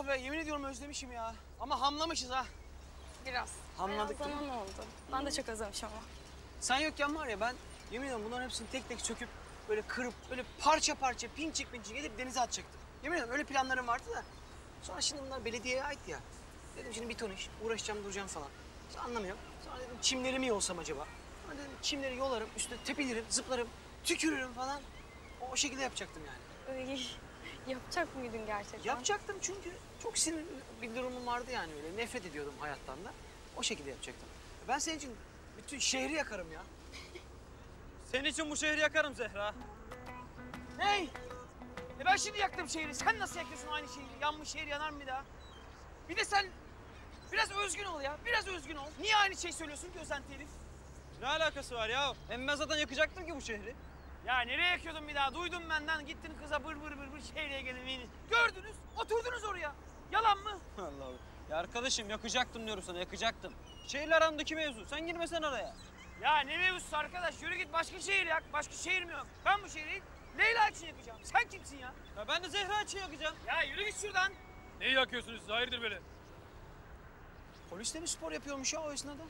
Oh be, yemin ediyorum özlemişim ya. Ama hamlamışız ha. Biraz. Hamladık. Biraz zaman oldu. Ben de çok özlemişim ama. Sen yokken var ya, ben yemin ediyorum bunların hepsini tek tek söküp böyle kırıp böyle parça parça pinçik pinçik edip denize atacaktım. Yemin ediyorum öyle planlarım vardı da. Sonra şimdi bunlar belediyeye ait ya. Dedim şimdi bir ton iş, uğraşacağım duracağım falan. Sonra anlamıyorum. Sonra dedim çimlerimi yolsam acaba. Sonra dedim çimleri yolarım, üstüne tepinirim, zıplarım, tükürürüm falan. O şekilde yapacaktım yani. Yapacak mıydın gerçekten? Yapacaktım çünkü çok sinirli bir durumum vardı yani öyle. Nefret ediyordum hayattan da. O şekilde yapacaktım. Ben senin için bütün şehri yakarım ya. Senin için bu şehri yakarım Zehra. Hey! Ben şimdi yaktım şehri. Sen nasıl yakıyorsun aynı şehri? Yanmış şehir yanar mı bir daha? Bir de sen biraz özgün ol ya. Biraz özgün ol. Niye aynı şey söylüyorsun ki özenti herif? Ne alakası var ya? Hem ben zaten yakacaktım ki bu şehri. Ya nereye yakıyordun bir daha? Duydum benden. Gittin kıza bır bır bır bır şehriye gelin. Gördünüz, oturdunuz oraya. Yalan mı? Allah Allah. Ya arkadaşım yakacaktım diyorum sana, yakacaktım. Şehirle aramdaki mevzu. Sen girmesen araya. Ya ne mevzusu arkadaş? Yürü git başka şehir yak. Başka şehir mi yok? Ben bu şehri Leyla için yakacağım. Sen kimsin ya? Ya ben de Zehra için yakacağım. Ya yürü git şuradan. Neyi yakıyorsunuz siz? Hayırdır böyle? Polis de mi spor yapıyormuş ya o esnada?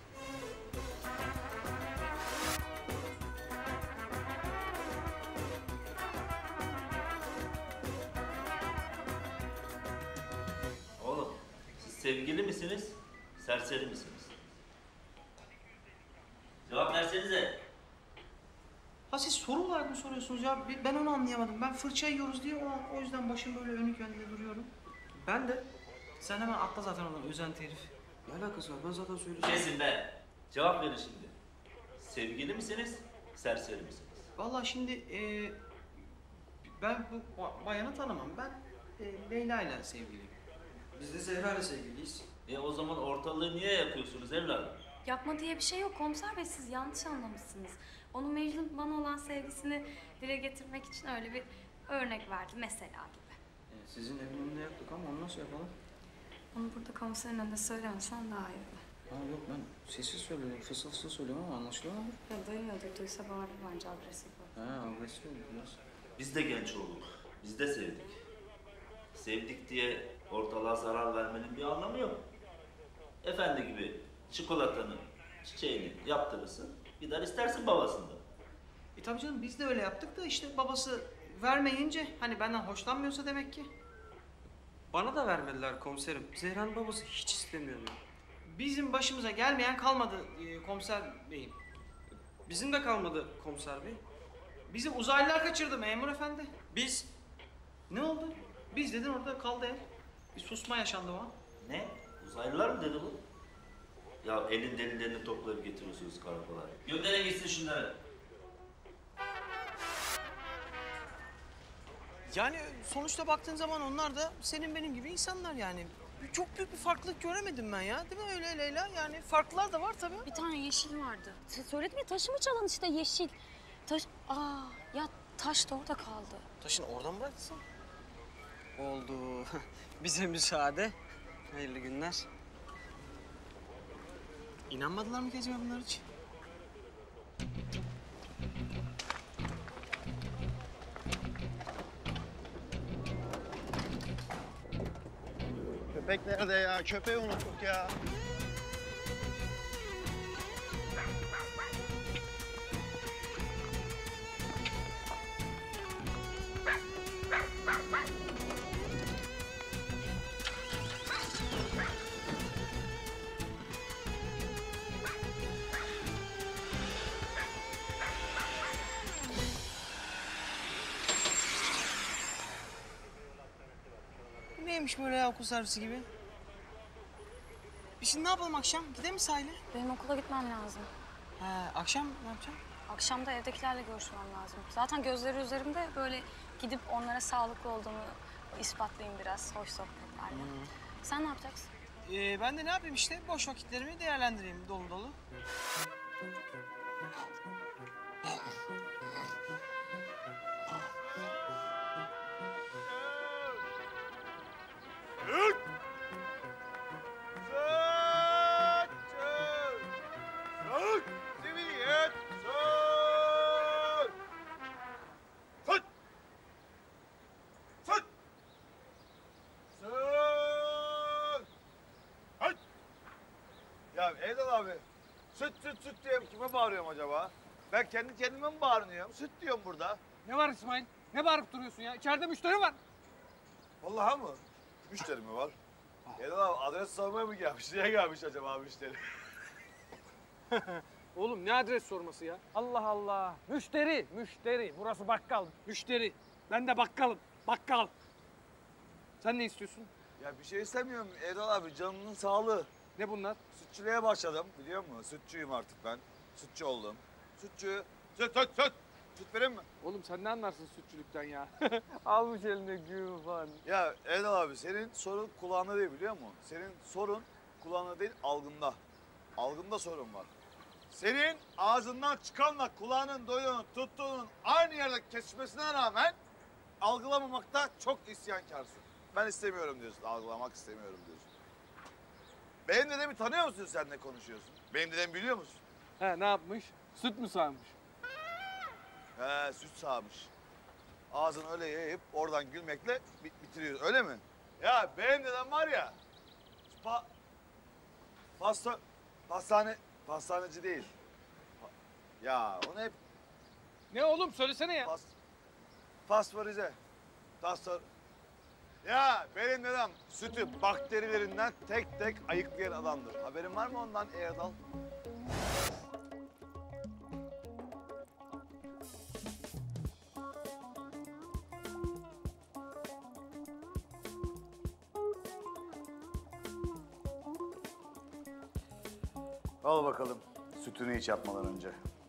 Oğlum, siz sevgili misiniz, serseri misiniz? Cevap versenize. Ha siz soru olarak mı soruyorsunuz ya? Ben onu anlayamadım. Ben fırça yiyoruz diye o yüzden başım böyle önük önde duruyorum. Ben de. Sen hemen atla zaten oradan özenti herif. Ne alakası var? Ben zaten söyleyeceğim. Kesin be. Cevap verin şimdi. Sevgili misiniz, serseri misiniz? Vallahi şimdi ben bu bayanı tanımam. Ben Leyla ile sevgiliyim. Biz de Zehra ile sevgiliyiz. O zaman ortalığı niye yakıyorsunuz evladım? Yapma diye bir şey yok komiser bey. Siz yanlış anlamışsınız. Onun Mecnun bana olan sevgisini dile getirmek için öyle bir örnek verdi mesela gibi. Sizin evin önünde yaptık ama onu nasıl yapalım? Onu burada komiserin önünde söylemesen daha iyi olur. Ha yok ben sessiz söylüyorum, fısıl fısıl söylüyorum ama anlaşılıyor mu? Ya duymuyordur. Duysa bağırır bence agresif olur. Ha agresif oldu biraz. Biz de genç olduk. Biz de sevdik. Sevdik diye ortalığa zarar vermenin bir anlamı yok. Efendi gibi çikolatanı, çiçeğini yaptırırsın, gider istersin babasından. Tabii canım biz de öyle yaptık da işte babası vermeyince hani benden hoşlanmıyorsa demek ki. Bana da vermediler komiserim. Zehra'nın babası hiç istemiyor diyor. Bizim başımıza gelmeyen kalmadı komiser beyim. Bizim de kalmadı komiser bey. Bizi uzaylılar kaçırdı memur efendi. Biz Ne oldu? Biz dedin orada kaldı ev. Bir susma yaşandı o an. Ne? Uzaylılar mı dedi bu? Ya elin delillerini toplayıp getiriyorsunuz karakola. Gönderin gitsin şunları. Yani sonuçta baktığın zaman onlar da senin benim gibi insanlar yani. Çok büyük bir farklılık göremedim ben ya. Değil mi öyle Leyla? Yani farklılar da var tabii. Bir tane yeşil vardı. Söyledim ya taşı mı çalan işte yeşil. Taş... ya taş da orada kaldı. Taşın oradan mı bıraktın? oldu. Bize müsaade. Hayırlı günler. İnanmadılar mı ki acaba bunlar hiç? Köpek nerede ya? Köpeği unuttuk ya. Neymiş böyle ya okul servisi gibi? Biz şimdi ne yapalım akşam? Gidelim mi sahile? Benim okula gitmem lazım. He, akşam ne yapacağım? Akşam da evdekilerle görüşmem lazım. Zaten gözleri üzerimde böyle gidip onlara sağlıklı olduğumu ispatlayayım biraz hoş sohbetlerle. Sen ne yapacaksın? Ben de ne yapayım işte boş vakitlerimi değerlendireyim dolu dolu. Erdal abi, süt diye kime bağırıyorum acaba? Ben kendi kendime mi bağırıyorum? Süt diyorum burada. Ne var İsmail? Ne bağırıp duruyorsun ya? İçeride müşteri var. Vallahi mı? Müşteri mi var? Erdal abi adres sormaya mı gelmiş? Niye gelmiş acaba müşteri? Oğlum ne adres sorması ya? Allah Allah. Müşteri. Burası bakkal. Müşteri. Ben de bakkalım. Bakkal. Sen ne istiyorsun? Ya bir şey istemiyorum Erdal abi, canının sağlığı. Ne bunlar? Sütçülüğe başladım biliyor musun? Sütçüyüm artık ben. Sütçü oldum. Sütçü. Süt. Süt vereyim mi? Oğlum sen ne anlarsın sütçülükten ya? Almış eline güğümü falan. Ya Erdal abi, senin sorun kulağında değil biliyor musun? Senin sorun kulağında değil, algında. Algında sorun var. Senin ağzından çıkanla kulağının, doyduğunun, tuttuğunun aynı yerde kesişmesine rağmen algılamamakta çok isyankarsın. Ben istemiyorum diyorsun, algılamak istemiyorum diyorsun. Benim dedemi tanıyor musun, sen ne konuşuyorsun? Benim dedemi biliyor musun? He ne yapmış? Süt mü sağmış? He, süt sağmış. Ağzını öyle yayıp oradan gülmekle bitiriyor, öyle mi? Ya benim dedem var ya, pastaneci değil. Ya onu hep Ne oğlum söylesene ya. pastörize. Ya benim dedem sütü bakterilerinden tek tek ayıklayan adamdır. Haberin var mı ondan Erdal? Al bakalım sütünü iç yatmadan önce.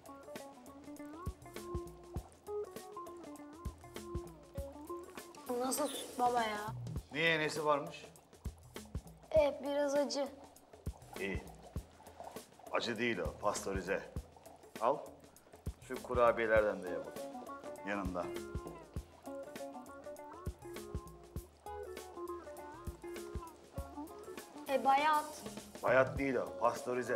Nasıl süt baba ya? Niye, nesi varmış? Biraz acı. İyi. Acı değil o, pastörize. Al, şu kurabiyelerden de ye bak. Yanında. Bayat. Bayat değil o, pastörize.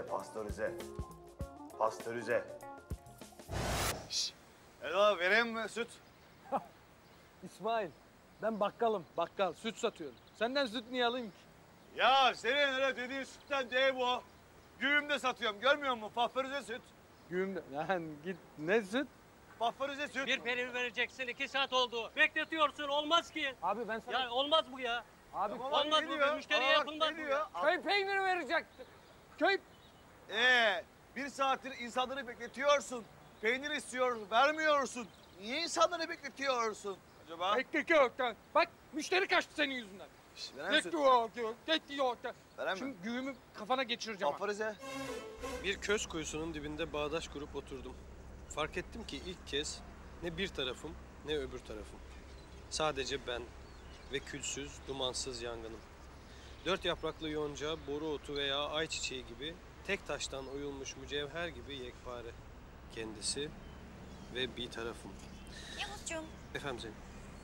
Şşş. Erdal vereyim mi süt? İsmail ben bakkalım. Bakkal süt satıyorum. Senden süt niye alayım ki? Ya senin öyle dediğin sütten değil bu. Güğümde satıyorum, görmüyor musun? Pastörize süt. Güğümde. Yani git ne süt? Pastörize süt. Bir peri vereceksin, 2 saat oldu. Bekletiyorsun, olmaz ki. Abi ben sana... Ya olmaz bu ya. Abi Tamam, bak, olmaz bu, geliyor. müşteriye Aa, bak, yapılmaz bu geliyor. ya. köy peyniri verecektim. Köy... Bir saattir insanları bekletiyorsun. Peynir istiyor, vermiyorsun. Niye insanları bekletiyorsun acaba? Bekletiyorsun. Bak müşteri kaçtı senin yüzünden. Şş, veren süt. Bekliyorsun. Veren mi? Şimdi güğümü kafana geçireceğim. Pastörize. Bir köz kuyusunun dibinde bağdaş kurup oturdum. Fark ettim ki ilk kez ne bir tarafım ne öbür tarafım. Sadece ben ve külsüz, dumansız yangınım. 4 yapraklı yonca, boru otu veya ayçiçeği gibi tek taştan oyulmuş mücevher gibi yekpare. Kendisi ve bir tarafım. Yavuzcuğum, Efendim Zeynep?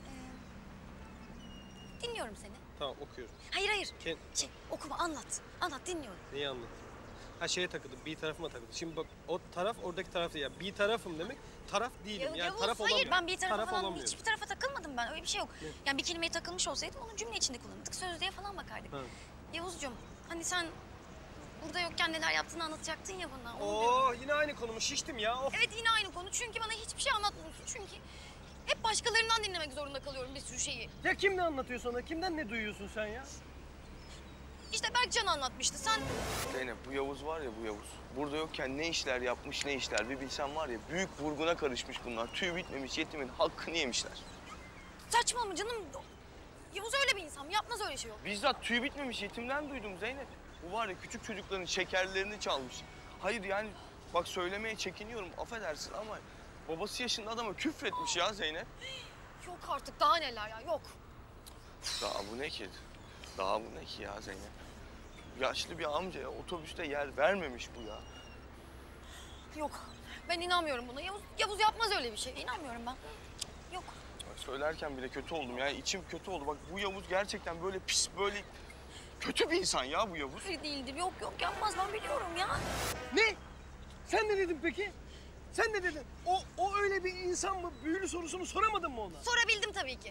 dinliyorum seni. Tamam okuyorum. Hayır. Ken- Okuma, anlat. Anlat, dinliyorum. Neyi anlatayım? Ha şeye takıldı, bir tarafıma takıldı. Şimdi bak o taraf oradaki taraf değil. Yani bir tarafım demek taraf değilim. Yani Yavuz, taraf hayır olamıyorum. ben bir tarafa Taraf falan, olamıyorum. hiçbir tarafa takılmadım ben. Öyle bir şey yok. Yani bir kelimeye takılmış olsaydım onu cümle içinde kullanırdık. Sözlüğe falan bakardık. Ha. Yavuzcuğum, hani sen burada yokken neler yaptığını anlatacaktın ya bana. Onu diyorum. Oo yine aynı konumu şiştim ya. Of. Evet, yine aynı konu. Çünkü bana hiçbir şey anlatmıyorsun. Çünkü hep başkalarından dinlemek zorunda kalıyorum bir sürü şeyi. Ya kim ne anlatıyor sana? Kimden ne duyuyorsun sen ya? İşte Berkcan anlatmıştı. Sen Zeynep bu Yavuz var ya bu Yavuz. Burada yokken ne işler yapmış ne işler bir bilsen var ya büyük vurguna karışmış bunlar. Tüy bitmemiş yetimin hakkını yemişler. saçma mı canım? Yavuz öyle bir insan mı? Yapmaz öyle şey yok. Bizzat tüy bitmemiş yetimden duydum Zeynep. Bu var ya küçük çocukların şekerlerini çalmış. Hayır yani bak söylemeye çekiniyorum affedersin ama babası yaşında adama küfretmiş ya Zeynep. Yok artık, daha neler ya, yok. Daha bu ne ki? Daha bu ne ki ya Zeynep? Yaşlı bir amcaya otobüste yer vermemiş bu ya. Yok, ben inanmıyorum buna. Yavuz yapmaz öyle bir şey. İnanmıyorum ben. Yok. Bak söylerken bile kötü oldum yani içim kötü oldu. Bak bu Yavuz gerçekten böyle pis böyle kötü bir insan ya bu Yavuz. Öyle değildir. Yok yapmaz, ben biliyorum ya. Ne? Sen ne dedin peki? Sen ne dedin? O öyle bir insan mı? Büyülü sorusunu soramadın mı ona? Sorabildim tabii ki.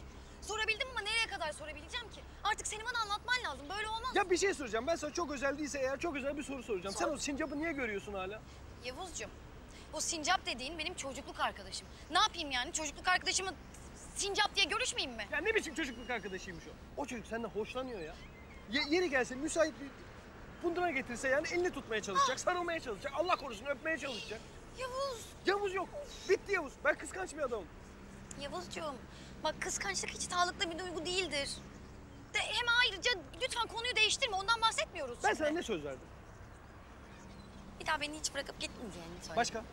Sorabildim ama nereye kadar sorabileceğim ki? Artık senin bana anlatman lazım. Böyle olmaz. Ya bir şey soracağım. Ben sana çok özel değilse eğer çok özel bir soru soracağım. Sen o sincapı niye görüyorsun hala? Yavuzcuğum, o sincap dediğin benim çocukluk arkadaşım. Ne yapayım yani? Çocukluk arkadaşımı sincap diye görüşmeyeyim mi? Ya ne biçim çocukluk arkadaşıymış o? O çocuk senden hoşlanıyor ya. Yeri gelse müsait bir bunduna getirse yani elini tutmaya çalışacak, sarılmaya çalışacak, Allah korusun öpmeye çalışacak. Yavuz. Yavuz yok. Bitti Yavuz. Ben kıskanç bir adamım. Yavuzcuğum, bak kıskançlık hiç sağlıklı bir duygu değildir. Hem ayrıca lütfen konuyu değiştirme, ondan bahsetmiyoruz Ben şimdi. sana ne söz verdim? Bir daha beni hiç bırakıp gitmeyeceğini söyle. Başka?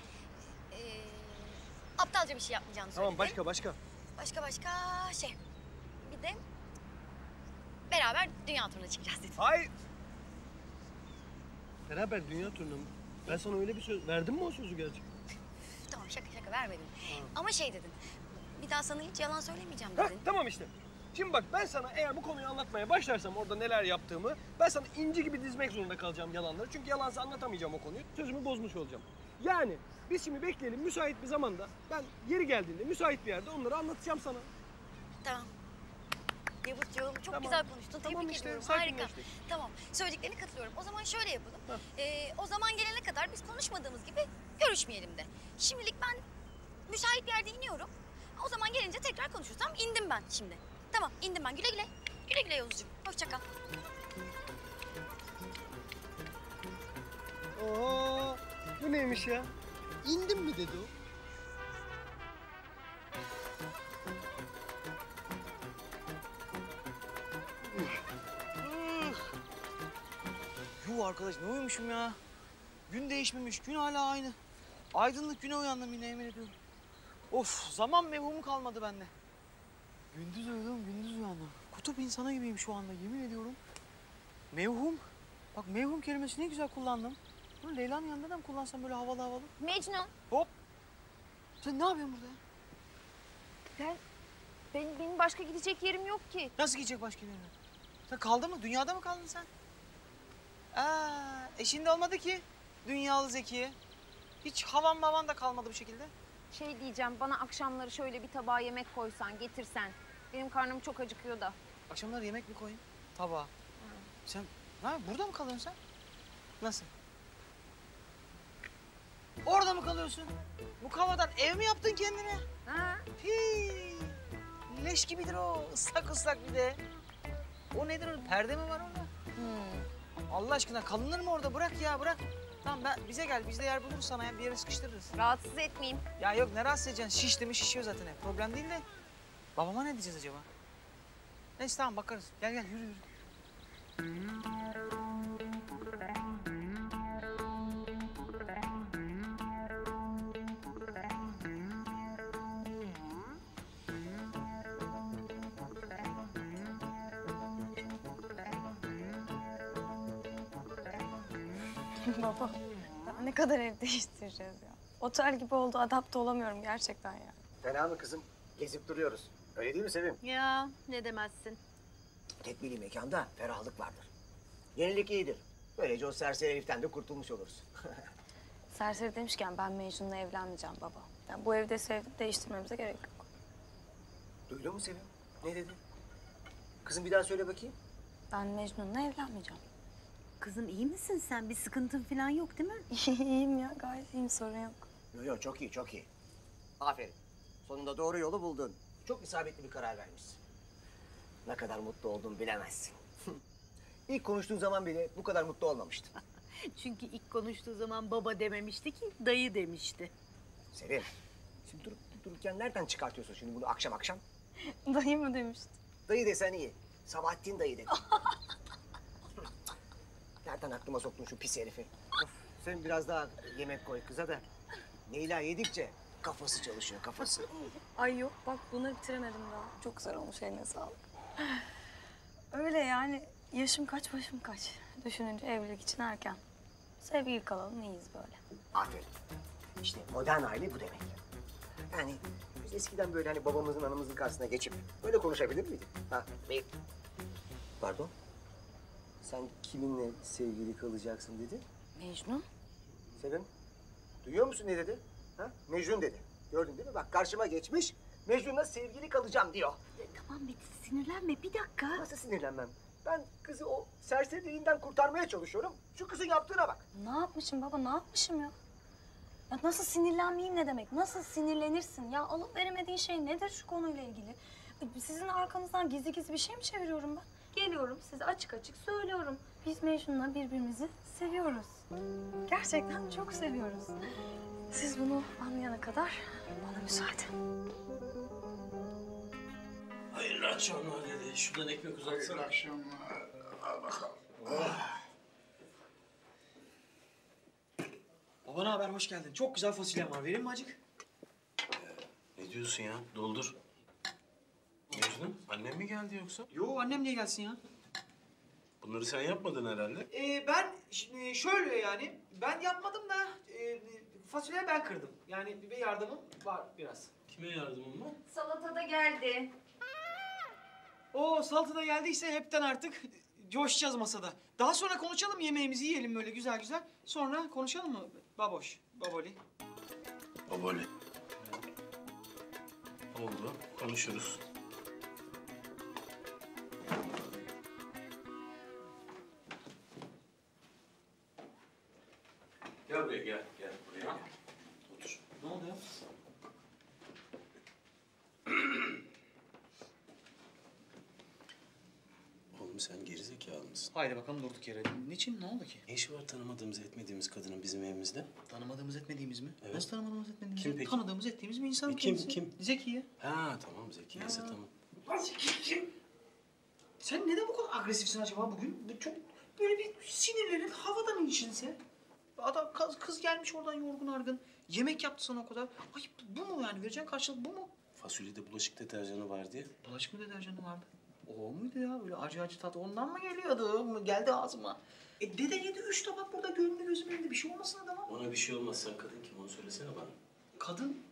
Aptalca bir şey yapmayacağını söyle. Tamam başka. Başka şey. Bir de beraber dünya turuna çıkacağız dedim. Hayır. Beraber dünya turuna mı? Ben sana öyle bir söz verdim mi o sözü gerçekten? Tamam şaka vermedim. Ama şey dedin. Bir daha sana hiç yalan söylemeyeceğim Hah, dedin. tamam işte. Şimdi bak ben sana eğer bu konuyu anlatmaya başlarsam orada neler yaptığımı ben sana inci gibi dizmek zorunda kalacağım yalanları. Çünkü yalansa anlatamayacağım o konuyu. Sözümü bozmuş olacağım. Yani biz şimdi bekleyelim müsait bir zamanda ben yeri geldiğinde müsait bir yerde onları anlatacağım sana. Tamam. Yavuzcuğum çok Tamam. güzel konuştun. Tamam Tebrik işte, ediyorum. Harika. sakinleştik. Tamam. Söylediklerine katılıyorum. O zaman şöyle yapalım. O zaman gelene kadar biz konuşmadığımız gibi görüşmeyelim de. Şimdilik ben müsait bir yerde iniyorum. O zaman gelince tekrar konuşuruz. Tamam, indim ben şimdi. Tamam, indim ben. Güle güle. Güle güle Yavuzcuğum. Hoşça kal. Oo, bu neymiş ya? İndim mi dedi o? Yuh arkadaş ne uyumuşum ya. Gün değişmemiş, gün hala aynı. Aydınlık güne uyandım yine emin ediyorum. Of zaman mevhumu kalmadı bende. Gündüz uyudum, gündüz uyandım. Kutup insanı gibiyim şu anda yemin ediyorum. Mevhum. Bak mevhum kelimesini ne güzel kullandım. Bunu Leyla'nın yanında da mı kullansam böyle havalı havalı? Mecnun. Hop. Sen ne yapıyorsun burada ya? Benim başka gidecek yerim yok ki. Nasıl gidecek başka yerine? Sen kaldın mı? Dünyada mı kaldın sen? Şimdi olmadı ki. Dünyalı Zekiye. Hiç havan mavan da kalmadı bu şekilde. Şey diyeceğim, bana akşamları şöyle bir tabağa yemek koysan, getirsen. Benim karnım çok acıkıyor da. Akşamları yemek mi koyayım? Tabağa. Sen burada mı kalıyorsun sen? Nasıl? Orada mı kalıyorsun? Bu kavadan ev mi yaptın kendine? Ha? Hii. Leş gibidir o. Islak ıslak bir de. O nedir o? Perde mi var orada? Allah aşkına kalınır mı orada? Bırak ya bırak. Tamam bize gel. Biz de yer buluruz sana ya. Bir yere sıkıştırırız. Rahatsız etmeyeyim. Ya yok ne rahatsız edeceksin? Şişti mi şişiyor zaten hep. Problem değil de. Babama ne diyeceğiz acaba? Neyse tamam bakarız. Gel yürü. Baba, daha ne kadar ev değiştireceğiz ya? Otel gibi oldu, adapte olamıyorum gerçekten ya. Fena mı kızım? Gezip duruyoruz. Öyle değil mi Sevim? Ya ne demezsin. Tedbirli mekanda ferahlık vardır. Yenilik iyidir. Böylece o serseri heriften de kurtulmuş oluruz. Serseri demişken ben Mecnun'la evlenmeyeceğim baba. Yani bu evde sevdim, değiştirmemize gerek yok. Duydun mu Sevim? Ne dedi? Kızım bir daha söyle bakayım. Ben Mecnun'la evlenmeyeceğim. Kızım iyi misin sen? Bir sıkıntın falan yok değil mi? İyiyim ya, gayet iyiyim, sorun yok. Yok çok iyi, çok iyi. Aferin. Sonunda doğru yolu buldun. Çok isabetli bir karar vermişsin. Ne kadar mutlu oldum bilemezsin. İlk konuştuğun zaman bile bu kadar mutlu olmamıştın. Çünkü ilk konuştuğu zaman baba dememişti ki, dayı demişti. Sevim, şimdi durup dururken nereden çıkartıyorsun şimdi bunu akşam akşam? Dayı mı demişti? Dayı desen iyi. Sabahattin dayı dedi. Nereden aklıma soktun şu pis herifi? Of, sen biraz daha yemek koy kıza da. Leyla yedikçe kafası çalışıyor, kafası. Ay yok, bak bunları bitiremedim daha. Çok güzel olmuş, eline sağlık. Öyle yani, yaşım kaç, başım kaç. Düşününce evlilik için erken. Sevgili kalalım, iyiyiz böyle. Aferin. İşte modern aile bu demek. Yani biz eskiden böyle hani babamızın, anamızın karşısına geçip böyle konuşabilir miydik? Pardon? Sen kiminle sevgili kalacaksın dedi? Mecnun. Sevim, duyuyor musun ne dedi? Ha? Mecnun dedi. Gördün değil mi? Bak karşıma geçmiş, Mecnun'la sevgili kalacağım diyor. Tamam Metin sinirlenme bir dakika. Nasıl sinirlenmem? Ben kızı o serseri dilinden kurtarmaya çalışıyorum. Şu kızın yaptığına bak. Ne yapmışım baba, ne yapmışım ya? Ya nasıl sinirlenmeyeyim ne demek? Nasıl sinirlenirsin? Ya alıp veremediğin şey nedir şu konuyla ilgili? Sizin arkanızdan gizli gizli bir şey mi çeviriyorum ben? Geliyorum size açık açık söylüyorum. Biz Mecnun'la birbirimizi seviyoruz. Gerçekten çok seviyoruz. Siz bunu anlayana kadar bana müsaade. Hayırlı akşamlar dedi. Şuradan ekmek uzatsana. Hayırlı akşamlar. Al bakalım. Baba ne haber? Hoş geldin. Çok güzel fasulyem var. Vereyim mi acık? Ne diyorsun ya? Doldur. Mecnun, annem mi geldi yoksa? Yo, annem niye gelsin ya? Bunları sen yapmadın herhalde. Ben şimdi şöyle yani, ben yapmadım da fasulyeyi ben kırdım. Yani bir yardımım var biraz. Kime yardımın var? Salata da geldi. O salata da geldiyse hepten artık coşacağız masada. Daha sonra konuşalım, yemeğimizi yiyelim böyle güzel güzel. Sonra konuşalım mı baboş, baboli? Baboli. Oldu, konuşuruz. Gel buraya, gel buraya gel. Otur. Ne oldu ya? Oğlum sen gerizekalı mısın? Haydi bakalım durduk yere. Niçin? Ne oldu ki? Ne işi var tanımadığımız, etmediğimiz kadının bizim evimizde? Tanımadığımız, etmediğimiz mi? Evet. Nasıl tanımadığımız, etmediğimiz? Kim mi? peki? Tanıdığımız, ettiğimiz bir insan Kim, kendisi. kim? Zekiye. Ha tamam, Zekiye'se tamam. Kim? Sen neden bu kadar agresifsin acaba bugün? Çok böyle bir sinirlerin havadan içinse. Adam kız gelmiş oradan yorgun argın. Yemek yaptı sana o kadar. Ay bu mu yani? Vereceğin karşılık bu mu? Fasulyede bulaşık deterjanı var diye. Bulaşık mı deterjanı vardı? O muydu ya? Böyle acı acı tat ondan mı geliyordu? Geldi ağzıma. Dede yedi 3 tabak burada göründü gözümün önünde. Bir şey olmasın adama. Ona bir şey olmaz. Sen kadın kim? Onu söylesene bana. Kadın,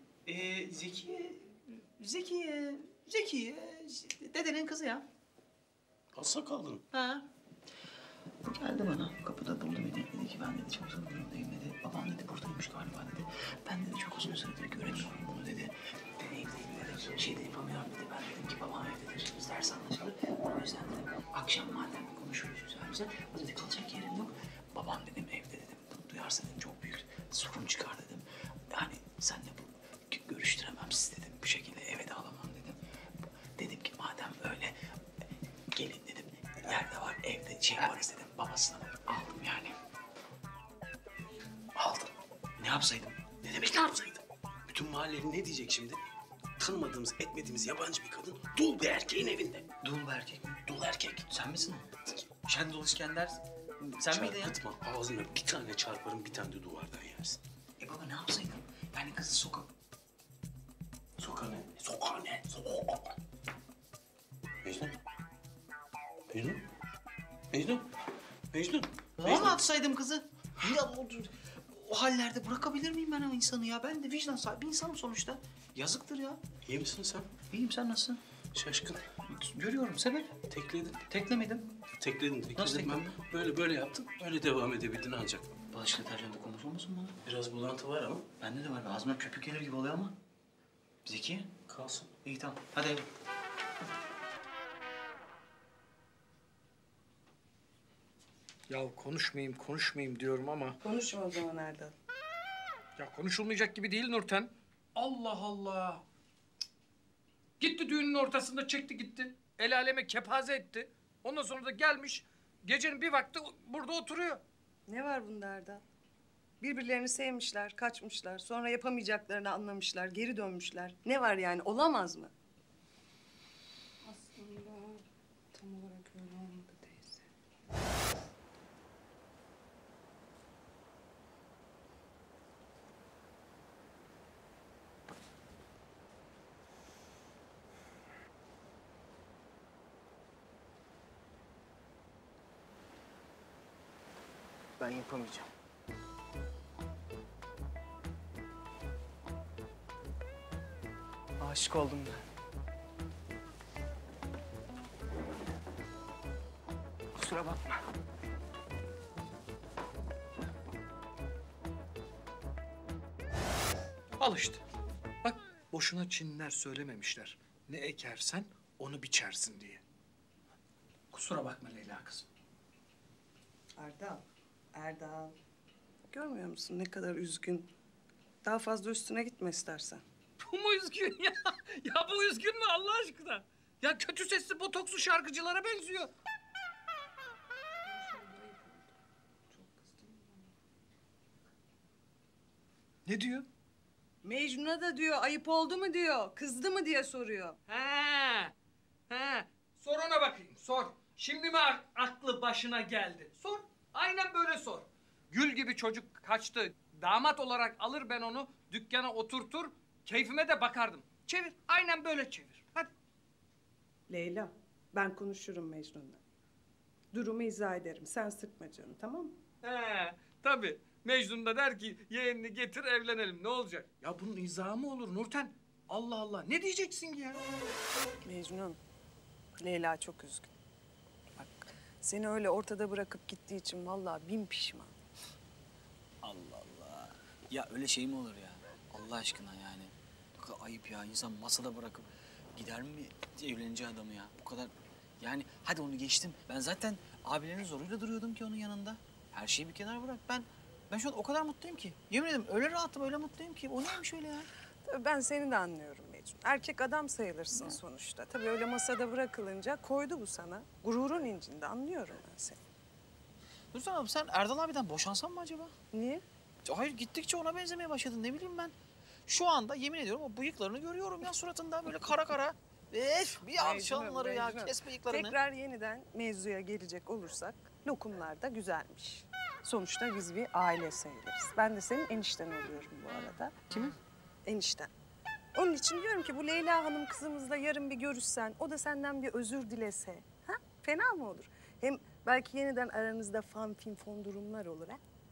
Zekiye, dedenin kızı ya. Sakaldın. Ha. Geldi bana, kapıda buldu beni. Dedi ki ben dedi çok uzun durumdayım dedi. Babam dedi buradaymış galiba dedi. Ben dedi çok uzun süredir göremiyorum bunu dedi. Ben evdeyim dedi. Şey de yapamıyorum dedi. Ben dedim ki babam evdedir. Biz ders anlaşılır. O yüzden dedim akşam madem konuşuruz güzel güzel. O dedi kalacak yerim yok. Babam dedim evde dedim. Bunu duyarsa dedim çok büyük sorun çıkar dedim. Yani senle bu görüştüremem siz dedim. Bu şekilde eve de alamam dedim. Dedim ki madem öyle gelin dedim. Yerde var evde şey var dedim. Babasına aldım yani. Aldım. Ne yapsaydım? Ne demek ne yapsaydım? Bütün mahallenin ne diyecek şimdi? Tanımadığımız, etmediğimiz yabancı bir kadın dul bir erkeğin evinde. Dul bir erkek mi? Dul erkek. Sen misin o? Şendol İskender. Sen miydin ya? Çarpıtma. Ağzına bir tane çarparım, bir tane de duvardan yersin. Baba ne yapsaydım? Yani kızı sokağa... Sokağa ne? Sokağa ne? Sokağa. Mecnun. Mecnun. Mecnun. Mecnun. Ona mı atsaydım kızı? Ya o hallerde bırakabilir miyim ben o insanı ya? Ben de vicdan sahibi insanım sonuçta. Yazıktır ya. İyi misin sen? İyiyim, sen nasılsın? Şaşkın. Görüyorum, sebep? Tekledin. Teklemedim. Tekledin. Nasıl Ben tekledin? böyle yaptım. Öyle devam edebildin ancak. Bulaşık deterjanı konusu olmasın bana? Biraz bulantı var ama. Bende de var. Ağzımdan köpük gelir gibi oluyor ama. Zeki. Kalsın. İyi tamam. Hadi eyvallah. Ya konuşmayayım diyorum ama. Konuşma o zaman Erdal. Ya konuşulmayacak gibi değil Nurten. Allah Allah. Gitti düğünün ortasında çekti gitti. El aleme kepaze etti. Ondan sonra da gelmiş gecenin bir vakti burada oturuyor. Ne var bunda Erdal? Birbirlerini sevmişler, kaçmışlar. Sonra yapamayacaklarını anlamışlar, geri dönmüşler. Ne var yani? Olamaz mı? Aslında tam olarak öyle olmadı teyze. Ben yapamayacağım. Aşık oldum ben. Kusura bakma. Al işte. Bak boşuna Çinliler söylememişler. Ne ekersen onu biçersin diye. Kusura bakma Leyla kızım. Erdal, Erdal. Görmüyor musun ne kadar üzgün? Daha fazla üstüne gitme istersen. Bu mu üzgün ya? Ya bu üzgün mü Allah aşkına? Ya kötü sesli botokslu şarkıcılara benziyor. Ne diyor? Mecnun'a da diyor ayıp oldu mu diyor, kızdı mı diye soruyor. He. Sor ona bakayım, sor. Şimdi mi aklı başına geldi? Sor. Aynen böyle sor. Gül gibi çocuk kaçtı. Damat olarak alır ben onu, dükkana oturtur, keyfime de bakardım. Çevir, aynen böyle çevir. Hadi. Leyla, ben konuşurum Mecnun'la. Durumu izah ederim, sen sıkma canını, tamam mı? He, tabii. Mecnun da der ki yeğenini getir evlenelim. Ne olacak? Ya bunun izahı mı olur Nurten? Allah Allah. Ne diyeceksin ki ya? Mecnun, Leyla çok üzgün. Bak, seni öyle ortada bırakıp gittiği için vallahi bin pişman. Allah Allah. Ya öyle şey mi olur ya? Allah aşkına yani. Bu kadar ayıp ya. İnsan masada bırakıp gider mi evleneceği adamı ya? Bu kadar... Yani hadi onu geçtim. Ben zaten abilerinin zoruyla duruyordum ki onun yanında. Her şeyi bir kenara bırak. Ben şu an o kadar mutluyum ki. Yemin ederim öyle rahatım, öyle mutluyum ki. O neymiş öyle ya? Tabii ben seni de anlıyorum Mecnun. Erkek adam sayılırsın sonuçta. Tabii öyle masada bırakılınca koydu bu sana. Gururun incindi, anlıyorum ben seni. Nurten abi sen Erdal abiden boşansan mı acaba? Niye? Hayır gittikçe ona benzemeye başladın. Ne bileyim ben. Şu anda yemin ediyorum o bıyıklarını görüyorum ya suratında böyle kara kara. Bir al şunları ya, kes bıyıklarını. Tekrar yeniden mevzuya gelecek olursak lokumlar da güzelmiş. Sonuçta biz bir aile sayılırız. Ben de senin enişten oluyorum bu arada. Kimin? Enişten. Onun için diyorum ki bu Leyla Hanım kızımızla yarın bir görüşsen, o da senden bir özür dilese. Ha? Fena mı olur? Hem belki yeniden aranızda fan fin fon durumlar olur ha?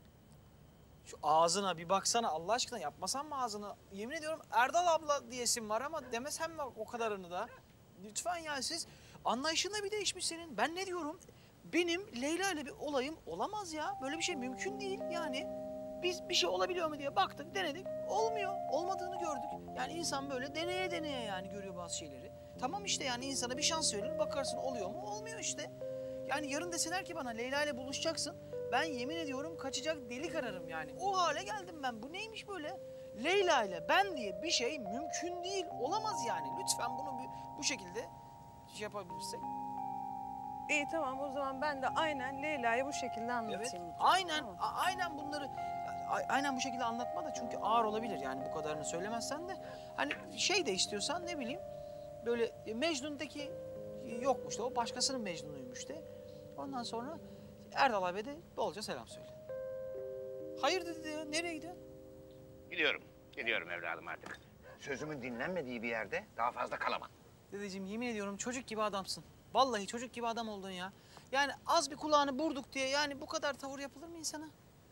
Şu ağzına bir baksana Allah aşkına, yapmasan mı ağzını? Yemin ediyorum Erdal abla diyesim var ama demesem mi o kadarını da? Lütfen ya, siz anlayışın da bir değişmiş senin. Ben ne diyorum? Benim Leyla ile bir olayım olamaz ya. Böyle bir şey mümkün değil yani. Biz bir şey olabiliyor mu diye baktık, denedik. Olmuyor. Olmadığını gördük. Yani insan böyle deneye deneye yani görüyor bazı şeyleri. Tamam işte yani insana bir şans verilir, bakarsın oluyor mu? Olmuyor işte. Yani yarın deseler ki bana Leyla ile buluşacaksın. Ben yemin ediyorum kaçacak delik ararım yani. O hale geldim ben. Bu neymiş böyle? Leyla ile ben diye bir şey mümkün değil. Olamaz yani. Lütfen bunu bu şekilde yapabilirsek. İyi tamam, o zaman ben de aynen Leyla'ya bu şekilde anlatayım. Evet, aynen, tamam. Aynen bunları aynen bu şekilde anlatma da çünkü ağır olabilir yani bu kadarını söylemezsen de. Hani şey de istiyorsan ne bileyim böyle Mecnun'daki yokmuş da o başkasının Mecnun'uymuş de. Ondan sonra Erdal abi de bolca selam söyle. Hayır dedi ya, nereye gidiyorsun? Gidiyorum evladım artık. Sözümün dinlenmediği bir yerde daha fazla kalamam. Dedeciğim yemin ediyorum çocuk gibi adamsın. Vallahi çocuk gibi adam oldun ya. Yani az bir kulağını vurduk diye yani bu kadar tavır yapılır mı insana?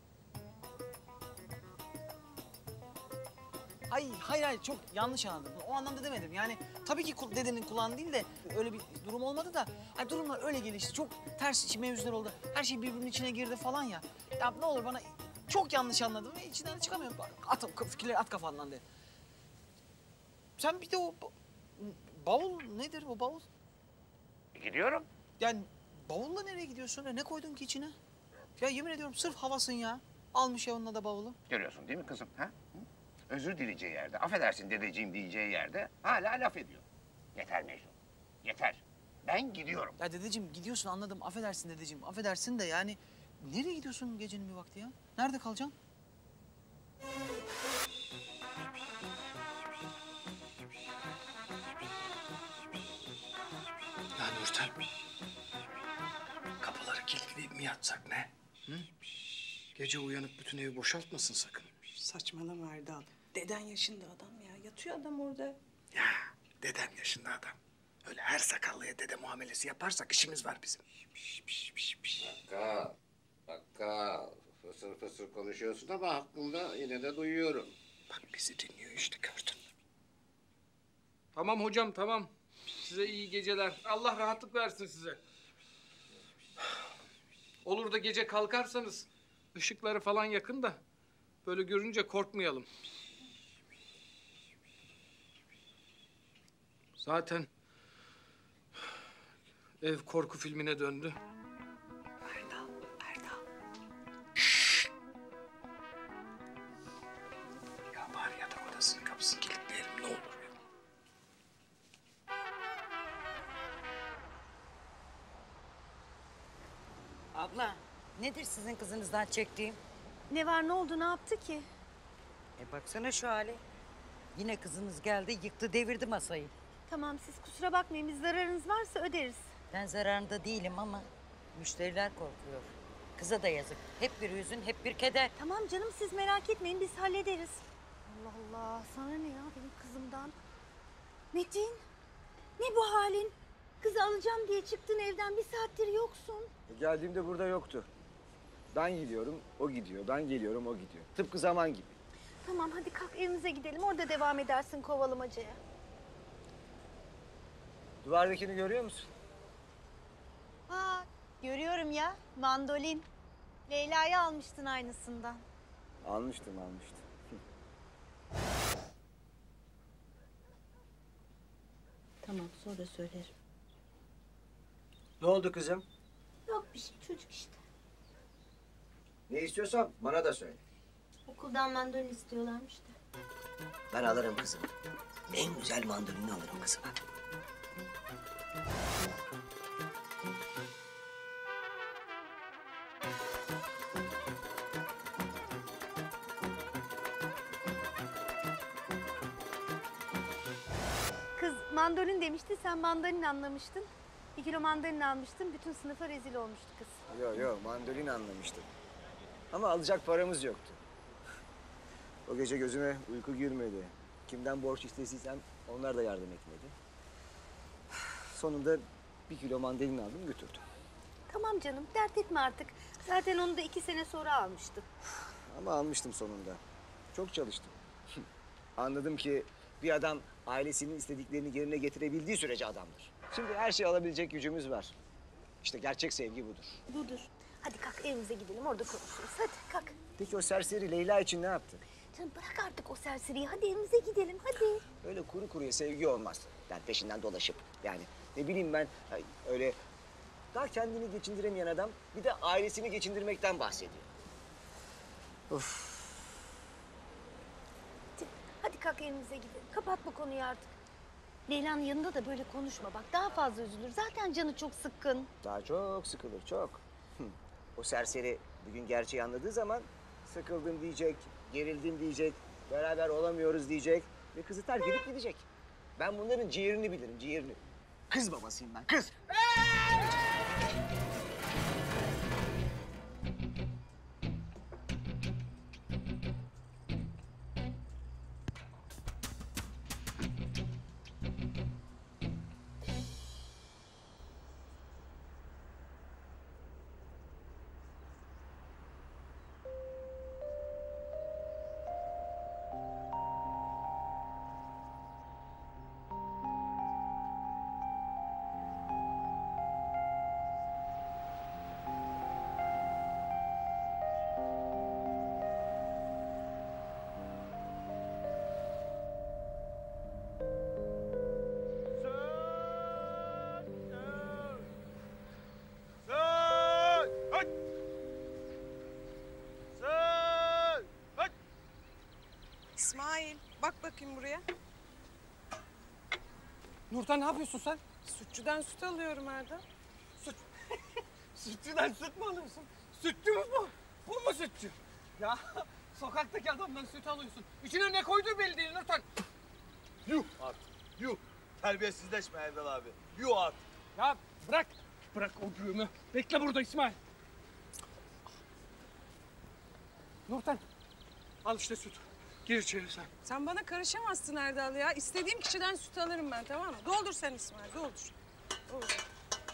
Hayır çok yanlış anladım. O anlamda demedim. Yani tabii ki dedenin kulağını değil de öyle bir durum olmadı da. Hani durumlar öyle gelişti. Çok ters mevzular oldu. Her şey birbirinin içine girdi falan ya. Ya ne olur bana çok yanlış anladım ve içinden çıkamıyorum. Fikirleri at kafandan de. Sen bir de o bavul nedir o bavul? Gidiyorum. Yani bavulla nereye gidiyorsun? Ne koydun ki içine? Ya yemin ediyorum sırf havasın ya. Almış yanına da bavulu. Görüyorsun değil mi kızım? Ha? Özür dileyeceği yerde, affedersin dedeciğim diyeceği yerde hala laf ediyor. Yeter Mecnun, yeter. Ben gidiyorum. Ya dedeciğim gidiyorsun anladım. Affedersin dedeciğim. Affedersin de yani nereye gidiyorsun gecenin bir vakti ya? Nerede kalacaksın? Ya Nurten, kapıları kilitleyip mi yatsak ne? Hı? Gece uyanıp bütün evi boşaltmasın sakın. Saçmalama Erdal. Deden yaşında adam ya. Yatıyor adam orada. Ya dedem yaşında adam. Öyle her sakallıya dede muamelesi yaparsak işimiz var bizim. Bakkal. Fısır fısır konuşuyorsun ama aklımda yine de duyuyorum. Bak bizi dinliyor işte gördün. Tamam hocam tamam. Size iyi geceler. Allah rahatlık versin size. Olur da gece kalkarsanız ışıkları falan yakın da böyle görünce korkmayalım. Zaten ev korku filmine döndü. Erdal, Erdal. Ya bari yatak odasının kapısını kilitleyelim ne olur. Abla, nedir sizin kızınızdan çektiğim? Ne var, ne oldu, ne yaptı ki? Baksana şu hale. Yine kızınız geldi, yıktı, devirdi masayı. Tamam, siz kusura bakmayın, biz zararınız varsa öderiz. Ben zararında değilim ama müşteriler korkuyor. Kıza da yazık. Hep bir hüzün, hep bir keder. Tamam canım, siz merak etmeyin, biz hallederiz. Allah Allah, sana ne ya benim kızımdan? Metin, ne bu halin? Kızı alacağım diye çıktın evden, bir saattir yoksun. Geldiğimde burada yoktu. Ben gidiyorum, o gidiyor. Ben geliyorum, o gidiyor. Tıpkı zaman gibi. Tamam, hadi kalk evimize gidelim, orada devam edersin kovalamacaya. Duvardakini görüyor musun? Aa, görüyorum ya, mandolin. Leyla'yı almıştın aynısından. Almıştım. Tamam, sonra söylerim. Ne oldu kızım? Yok bir şey, çocuk işte. Ne istiyorsan bana da söyle. Okuldan mandolin istiyorlarmış da. Ben alırım kızımı. En güzel mandolini alırım kızıma. Kız mandolin demişti, sen mandolin anlamıştın. 1 kilo mandolin almıştın, bütün sınıfa rezil olmuştu kız. Yok, mandolin anlamıştım. Ama alacak paramız yoktu. O gece gözüme uyku girmedi. Kimden borç istesiysem onlar da yardım etmedi. Sonunda 1 kilo mandalina aldım götürdüm. Tamam canım, dert etme artık. Zaten onu da 2 sene sonra almıştın. Ama almıştım sonunda. Çok çalıştım. Anladım ki bir adam ailesinin istediklerini yerine getirebildiği sürece adamdır. Şimdi her şeyi alabilecek gücümüz var. İşte gerçek sevgi budur. Budur. Hadi kalk evimize gidelim, orada konuşuruz. Hadi kalk. Peki o serseri Leyla için ne yaptın? Canım bırak artık o serseriyi. Hadi evimize gidelim, hadi. Öyle kuru kuruya sevgi olmaz. Yani peşinden dolaşıp yani ne bileyim ben öyle daha kendini geçindiremeyen adam bir de ailesini geçindirmekten bahsediyor. Of. Hadi kalk evimize gidelim. Kapat bu konuyu artık. Leyla'nın yanında da böyle konuşma bak. Daha fazla üzülür. Zaten canı çok sıkkın. Daha çok sıkılır, çok. O serseri bugün gerçeği anladığı zaman sıkıldım diyecek, gerildim diyecek, beraber olamıyoruz diyecek ve kızı terk edip gidecek. Ben bunların ciğerini bilirim, ciğerini. Kız babasıyım ben, kız. İsmail, bak bakayım buraya. Nurten ne yapıyorsun sen? Sütçüden süt alıyorum Erdem. Sütçüden süt mü alıyorsun? Sütçü mü bu? Bu mu sütçü? Ya sokaktaki adamdan süt alıyorsun. İçine ne koyduğu belli değil Nurten. Yuh artık, yuh. Terbiyesizleşme Erdal abi. Yuh artık. Ya bırak. Bırak o güğümü. Bekle burada İsmail. Nurten al işte süt. Gir içeri sen. Sen bana karışamazsın Erdal ya. İstediğim kişiden süt alırım ben, tamam mı? Doldur sen İsmail, doldur. Doldur.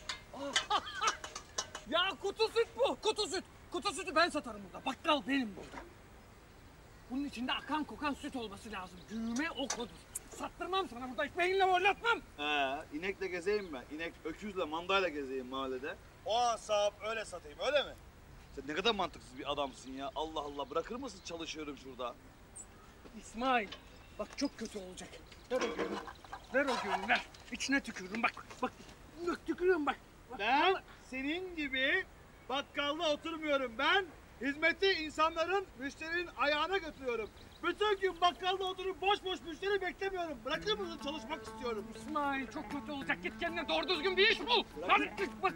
Ya kutu süt bu, kutu süt. Kutu sütü ben satarım burada. Bakkal benim burada. Bunun içinde akan kokan süt olması lazım. Düğme o kodur. Sattırmam sana burada, ekmeğinle oynatmam. İnekle gezeyim ben. İnek, öküzle, mandayla gezeyim mahallede. O an sahip öyle satayım, öyle mi? Sen ne kadar mantıksız bir adamsın ya. Allah Allah, bırakır mısın çalışıyorum şurada? İsmail, bak çok kötü olacak. Ver o güğümü, ver o güğümü, ver. içine tükürürüm bak. Bak tükürüyorum bak. Ben senin gibi bakkalda oturmuyorum. Ben hizmeti insanların, müşterinin ayağına götürüyorum. Bütün gün bakkalda oturup boş boş müşteri beklemiyorum. Bırakır mısın, çalışmak istiyorum. İsmail çok kötü olacak. Git kendine doğru düzgün bir iş bul. Hadi bak.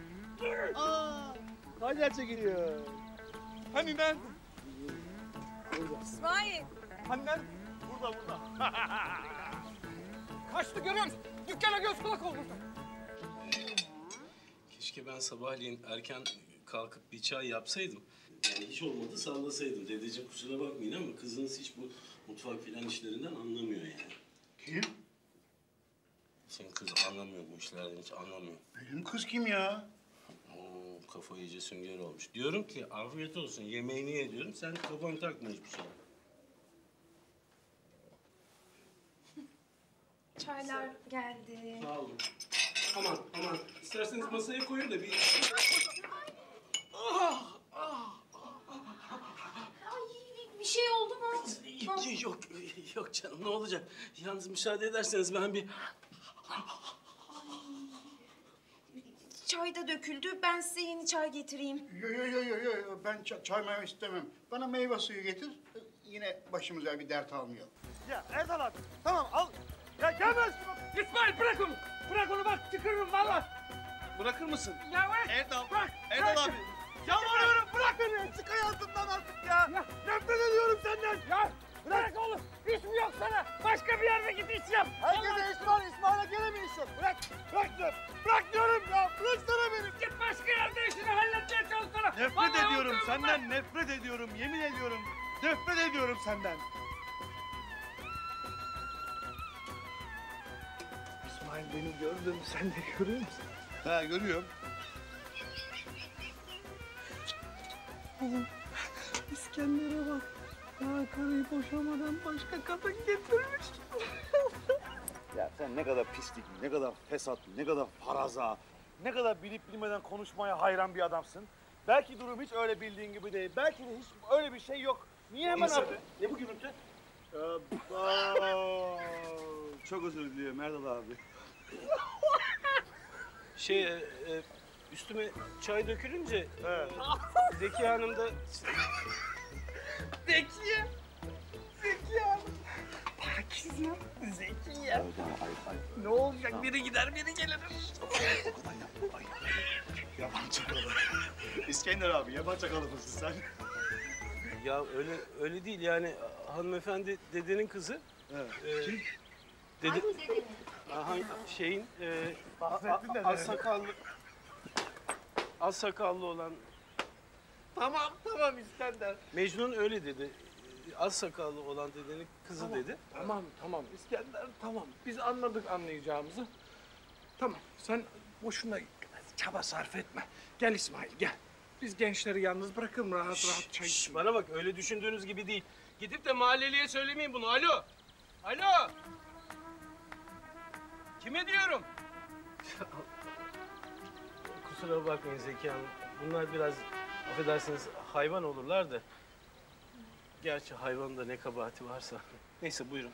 Hala çekiliyor. Hani ben? İsmail. Hani ben? Burada. Kaçtı görüyor musun? Dükkana göz kulak ol burada. Keşke ben sabahleyin erken kalkıp bir çay yapsaydım. Yani hiç olmadı sallasaydım. Dedeciğim kusura bakmayın ama kızınız hiç bu mutfak filan işlerinden anlamıyor yani. Kim? Senin kız anlamıyor bu işlerden, hiç anlamıyor. Benim kız kim ya? Oo, kafa iyice sünger olmuş. Diyorum ki afiyet olsun, yemeğini ye diyorum. Sen kafanı takma hiçbir şey. Çaylar geldi. Sağ olun. Aman. İsterseniz masaya koyun da bir... Bir şey oldu mu? Yok canım, ne olacak? Yalnız müsaade ederseniz ben bir... Çay da döküldü. Ben size yeni çay getireyim. Yo, ben çay meyve istemem. Bana meyve suyu getir. Yine başımıza bir dert almıyor. Ya Erdal abi, tamam al. Ya gelmez. İsmail bırak onu. Bırak onu bak tükürürüm valla. Bırakır mısın? Ya bırak. Erdal abi. Yalvarıyorum bırak beni. Çık hayatımdan artık ya. Nefret ediyorum senden. Ya bırak oğlum. İş mi yok sana? Başka bir yerde git iş yap. Herkese iş var. İsmail'e gene mi iş yok? Bırak diyorum ya. Bıraksana beni. Git başka yerde işini halletmeye çalışsana. Nefret Vallahi ediyorum öldürürüm senden. Nefret ediyorum. Yemin ediyorum. Nefret ediyorum senden. İsmail beni gördün. Sen de görüyor musun? Ha görüyorum. Oğlum İskender'e bak. Daha karıyı boşamadan başka kadın getirmiş. Ya sen ne kadar pislik, ne kadar fesat, ne kadar faraza, ne kadar bilip bilmeden konuşmaya hayran bir adamsın. Belki durum hiç öyle bildiğin gibi değil. Belki de hiç öyle bir şey yok. Niye hemen abi? Ne bu gürültü? Çok özür diliyorum Erdal abi. Üstüme çay dökülünce Zeki Hanım da... Zeki Hanım. Pakize. Zeki ya. Ne olacak? Biri gider, biri gelir. Yaban çakalı. İskender abi, yaban çakalı mısın sen? Ya öyle değil yani hanımefendi dedenin kızı. Evet. Dede... Hangi dedenin? Şeyin Bahsettin de az sakallı olan Tamam İskender. Mecnun öyle dedi. Az sakallı olan dedenin kızı dedi. Tamam İskender tamam. Biz anladık anlayacağımızı. Tamam sen boşuna çaba sarf etme. Gel İsmail gel. Biz gençleri yalnız bırakalım rahat çay içsin. Bana bak öyle düşündüğünüz gibi değil. Gidip de mahalleliye söylemeyin bunu. Alo. Kime diyorum? Kusura bakmayın Zeki Hanım. Bunlar biraz affedersiniz hayvan olurlar da. Gerçi hayvanın da ne kabahati varsa. Neyse buyurun.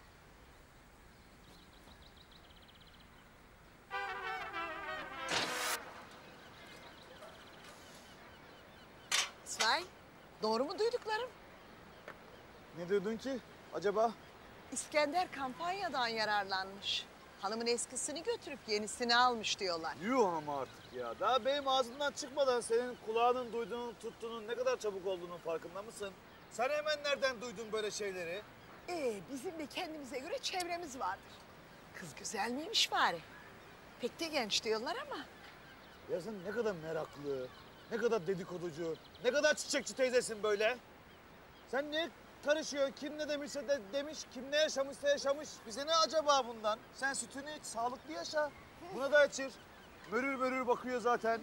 İsmail, doğru mu duyduklarım? Ne diyordun ki acaba? İskender kampanyadan yararlanmış. Hanımın eskisini götürüp yenisini almış diyorlar. Yuh ama artık ya. Daha benim ağzımdan çıkmadan senin kulağının duyduğunun, tuttuğunun ne kadar çabuk olduğunun farkında mısın? Sen hemen nereden duydun böyle şeyleri? Bizim de kendimize göre çevremiz vardır. Kız güzel miymiş bari? Pek de genç diyorlar ama. Ya sen ne kadar meraklı, ne kadar dedikoducu, ne kadar çiçekçi teyzesin böyle. Sen niye karışıyor? Kim ne demişse de demiş, kim ne yaşamışsa yaşamış. Bize ne acaba bundan? Sen sütünü iç, sağlıklı yaşa. Buna da içir. Mörür bakıyor zaten.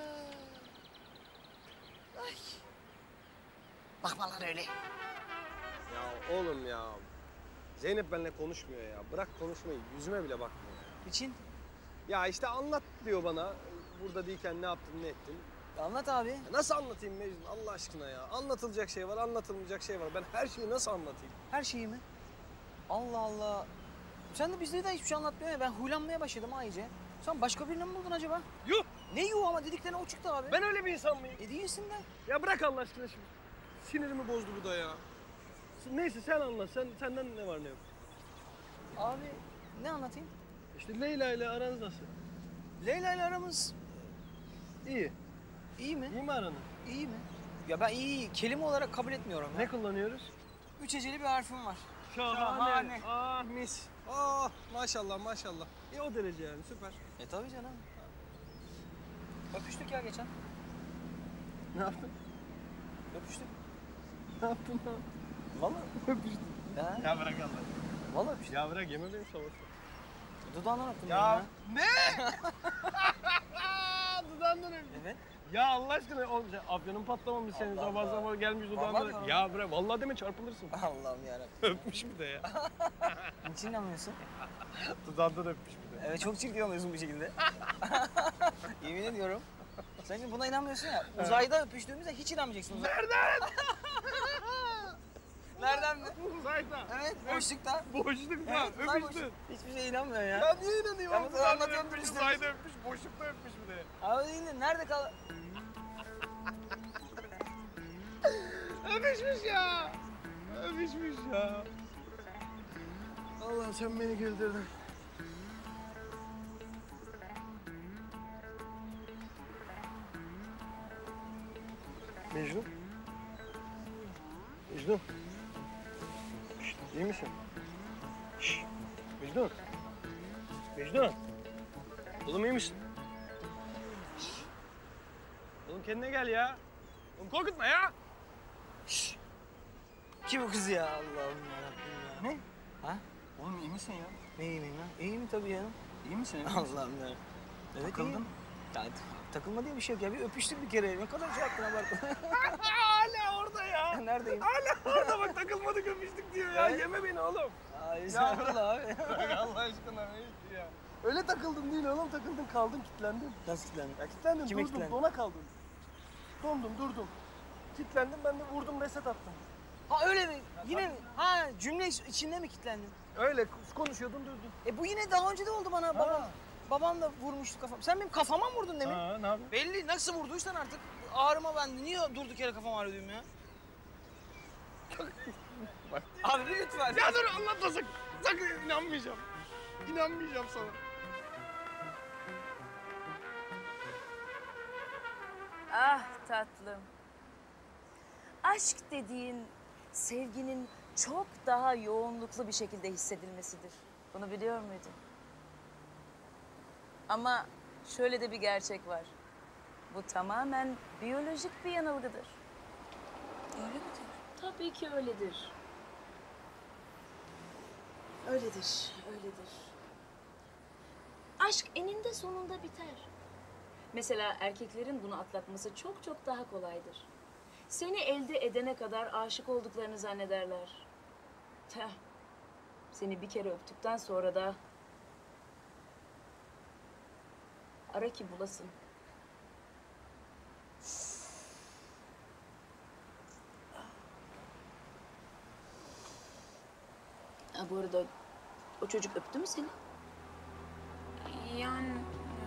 Ay. Bakma lan öyle. Ya oğlum ya. Zeynep benimle konuşmuyor ya. Bırak konuşmayı. Yüzüme bile bakmıyor. İçin? Ya işte anlat diyor bana. Burada değilken ne yaptın, ne ettin? Anlat abi. Ya nasıl anlatayım Mecnun Allah aşkına ya? Anlatılacak şey var, anlatılmayacak şey var. Ben her şeyi nasıl anlatayım? Her şeyi mi? Allah Allah. Sen de bizde de hiçbir şey anlatmıyor ya. Ben huylanmaya başladım ha iyice. Sen başka birini mi buldun acaba? Yuh! Ne yuh ama dediklerine o çıktı abi. Ben öyle bir insan mıyım? Değilsin de. Ya bırak Allah aşkına şimdi. Sinirimi bozdu bu da ya. Neyse sen anlat. Senden ne var ne yok? Abi ne anlatayım? İşte Leyla ile aranız nasıl? Leyla ile aramız... İyi. İyi mi? İyi mi aranız? İyi mi? Ya ben iyi kelime olarak kabul etmiyorum ya. Ne kullanıyoruz? 3 heceli bir harfim var. Şahane. Ah mis. Ah maşallah maşallah. O derece yani süper. Tabii canım. Öpüştük ya geçen. Ne yaptın? Öpüştük. Ne yaptın lan? Vallahi öpüştük. Ya bırak Allah. Vallahi öpüştük. Ya bırak yeme benim savaşta. Dudağından öptüm ya. Ne? Dudağından öptüm. Evet. Ya Allah aşkına oğlum afyonun patlamamış senin sabah sabah gelmiş dudağından. Ya bırak vallahi deme çarpılırsın. Allah'ım yarabbim. Öpmüş bir de ya. Niçin inanmıyorsun? Dudağından öpmüş bir de. Evet çok çirkin oluyorsun bu şekilde. Yemin ediyorum. Sen şimdi buna inanmıyorsun ya. Uzayda öpüştüğümüzde hiç inanmayacaksın. Nereden? Nereden mi? Uzayda. Evet boşlukta. Boşlukta öpüştün. Hiçbir şeye inanmıyor ya. Ya niye inanayım Ya abi? sana anlatıyorum bir işte. Uzayda öpmüş, boşlukta öpmüş bir de. Abi değil de nerede kal... Öpüşmüş ya. Öpüşmüş ya. Allah sen beni güldürdün. Mecnun. Mecnun. Şişt, iyi misin? Şişt, Mecnun. Mecnun. Oğlum iyi misin? Şişt. Oğlum kendine gel ya. Oğlum korkutma ya. Şşş. Kim bu kız ya Allah'ım yarabbim ya. Ne? Ha? Oğlum iyi misin ya? Ne iyiyim lan? İyiyim tabii ya. İyi misin? Allah'ım ya. Evet Takıldın? iyiyim. Ya takılma diye bir şey yok ya. Bir öpüştük bir kere. Ne kadar şey yaptın abartma. Hala orada ya. Neredeyim? Hala orada bak takılmadık öpüştük diyor ya. Evet. Yeme beni oğlum. Ay estağfurullah abi. Allah aşkına ne istiyor ya? Öyle takıldın değil oğlum takıldın kaldın kilitlendin. Nasıl kilitlendin? Ya kilitlendin Kime durdum kilitlendin? dona kaldın. Dondum durdum. Kilitlendim ben de vurdum reset attım. Ha öyle mi? Yine mi? Ha cümle içinde mi kilitlendin? Öyle konuşuyordun durdun. Bu yine daha önce de oldu bana. Babam da vurmuştu kafam. Sen benim kafama mı vurdun demin? Ha ne yapayım? Belli nasıl vurduysan artık. Ağrıma ben niye durduk yere kafam ağrıyor diyorum ya? Bak. Abi bir lütfen. Ya dur anlatma sakın. Sakın inanmayacağım. İnanmayacağım sana. Ah tatlım. Aşk dediğin sevginin çok daha yoğunluklu bir şekilde hissedilmesidir. Bunu biliyor muydun? Ama şöyle de bir gerçek var. Bu tamamen biyolojik bir yanılgıdır. Öyle midir? Tabii ki öyledir. Öyledir, öyledir. Aşk eninde sonunda biter. Mesela erkeklerin bunu atlatması çok çok daha kolaydır. Seni elde edene kadar aşık olduklarını zannederler. Teh. Seni bir kere öptükten sonra da ara ki bulasın. Ha, bu arada o çocuk öptü mü seni? Yani...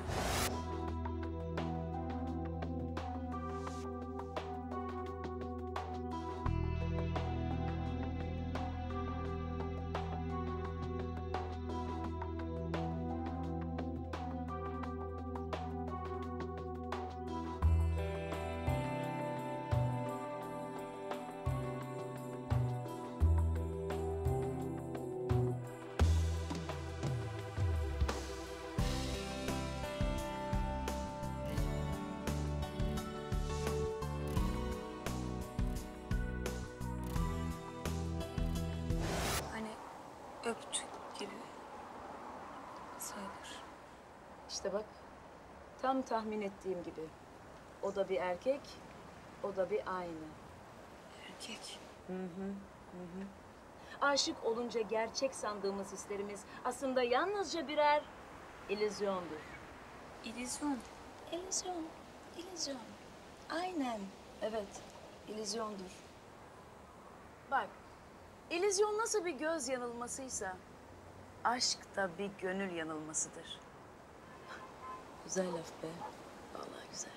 Hani öptük gibi sayılır. İşte bak, tam tahmin ettiğim gibi. O da bir erkek, o da bir aynı. Erkek. Hı hı, hı hı. Aşık olunca gerçek sandığımız hislerimiz aslında yalnızca birer illüzyondur. İllüzyon. İllüzyon, illüzyon. Aynen, evet, illüzyondur. Bak, illüzyon nasıl bir göz yanılmasıysa, aşk da bir gönül yanılmasıdır. Güzel laf be. Vallahi güzel.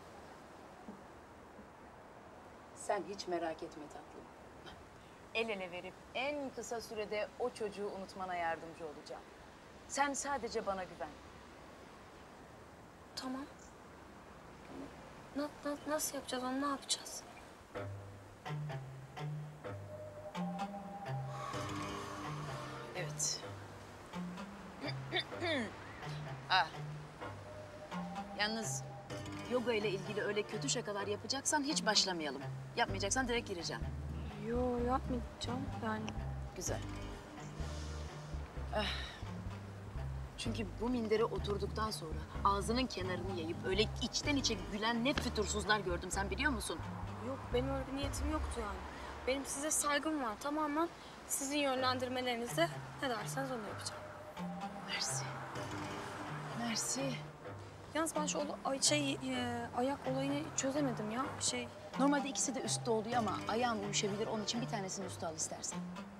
Sen hiç merak etme tatlım. El ele verip en kısa sürede o çocuğu unutmana yardımcı olacağım. Sen sadece bana güven. Tamam. Nasıl yapacağız onu, ne yapacağız? Evet. Ah. Yalnız yoga ile ilgili öyle kötü şakalar yapacaksan hiç başlamayalım. Yapmayacaksan direkt gireceğim. Yo, yapmayacağım yani. Güzel. Ah. Çünkü bu mindere oturduktan sonra ağzının kenarını yayıp öyle içten içe gülen ne fütursuzlar gördüm, sen biliyor musun? Yok, benim öyle bir niyetim yoktu yani. Benim size saygım var, tamamen sizin yönlendirmelerinizde ne derseniz onu yapacağım. Mersi. Mersi. Yalnız ben şu ayak olayını çözemedim ya. Normalde ikisi de üstte oluyor ama ayağın uyuşabilir. Onun için bir tanesini üstte al istersen.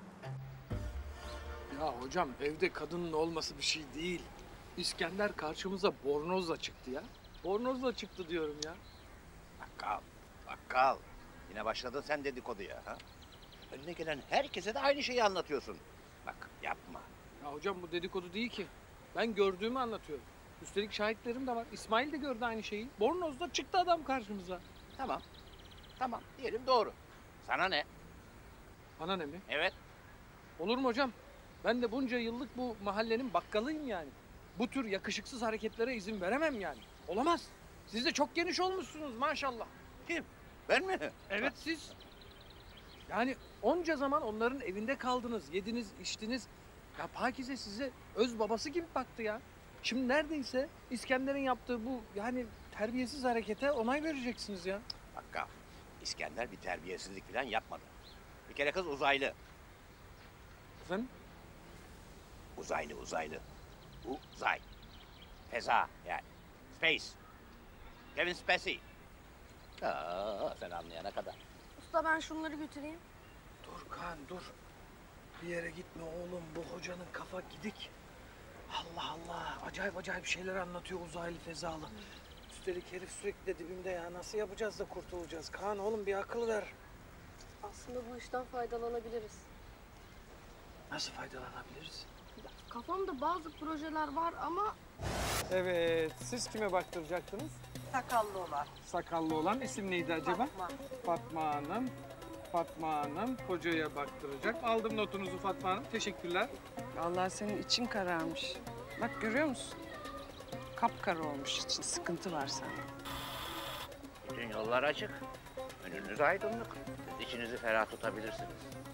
Ya hocam evde kadının olması bir şey değil. İskender karşımıza bornozla çıktı ya. Bornozla çıktı diyorum ya. Bakkal. Yine başladın sen dedikoduya ha? Önüne gelen herkese de aynı şeyi anlatıyorsun. Bak yapma. Ya hocam bu dedikodu değil ki. Ben gördüğümü anlatıyorum. Üstelik şahitlerim de var. İsmail de gördü aynı şeyi. Bornozla çıktı adam karşımıza. Tamam diyelim doğru. Sana ne? Bana ne mi? Evet. Olur mu hocam? Ben de bunca yıllık bu mahallenin bakkalıyım yani. Bu tür yakışıksız hareketlere izin veremem yani. Olamaz. Siz de çok geniş olmuşsunuz maşallah. Kim? Ben mi? Evet siz. Yani onca zaman onların evinde kaldınız, yediniz, içtiniz. Ya Pakize size öz babası gibi baktı ya. Şimdi neredeyse İskender'in yaptığı bu yani terbiyesiz harekete onay vereceksiniz ya. Bakkal. İskender bir terbiyesizlik falan yapmadı. Bir kere kız uzaylı. Efendim? Uzaylı. Uzay. Feza yani. Space. Kevin Spacey. Sen anlayana kadar. Usta ben şunları götüreyim. Dur Kaan dur. Bir yere gitme oğlum. Bu hocanın kafa gidik. Allah Allah. Acayip şeyler anlatıyor uzaylı fezalı. Üstelik herif sürekli de dibimde ya. Nasıl yapacağız da kurtulacağız? Kaan oğlum bir akıl ver. Aslında bu işten faydalanabiliriz. Nasıl faydalanabiliriz? Kafamda bazı projeler var ama... Evet. Siz kime baktıracaktınız? Sakallı olan. Sakallı olan isim neydi acaba? Fatma. Fatma Hanım hocaya baktıracak. Aldım notunuzu Fatma Hanım. Teşekkürler. Vallahi senin için kararmış. Bak görüyor musun? Kapkara olmuş için, sıkıntı var sende. Bütün yollar açık. Önünüz aydınlık. Siz içinizi ferah tutabilirsiniz.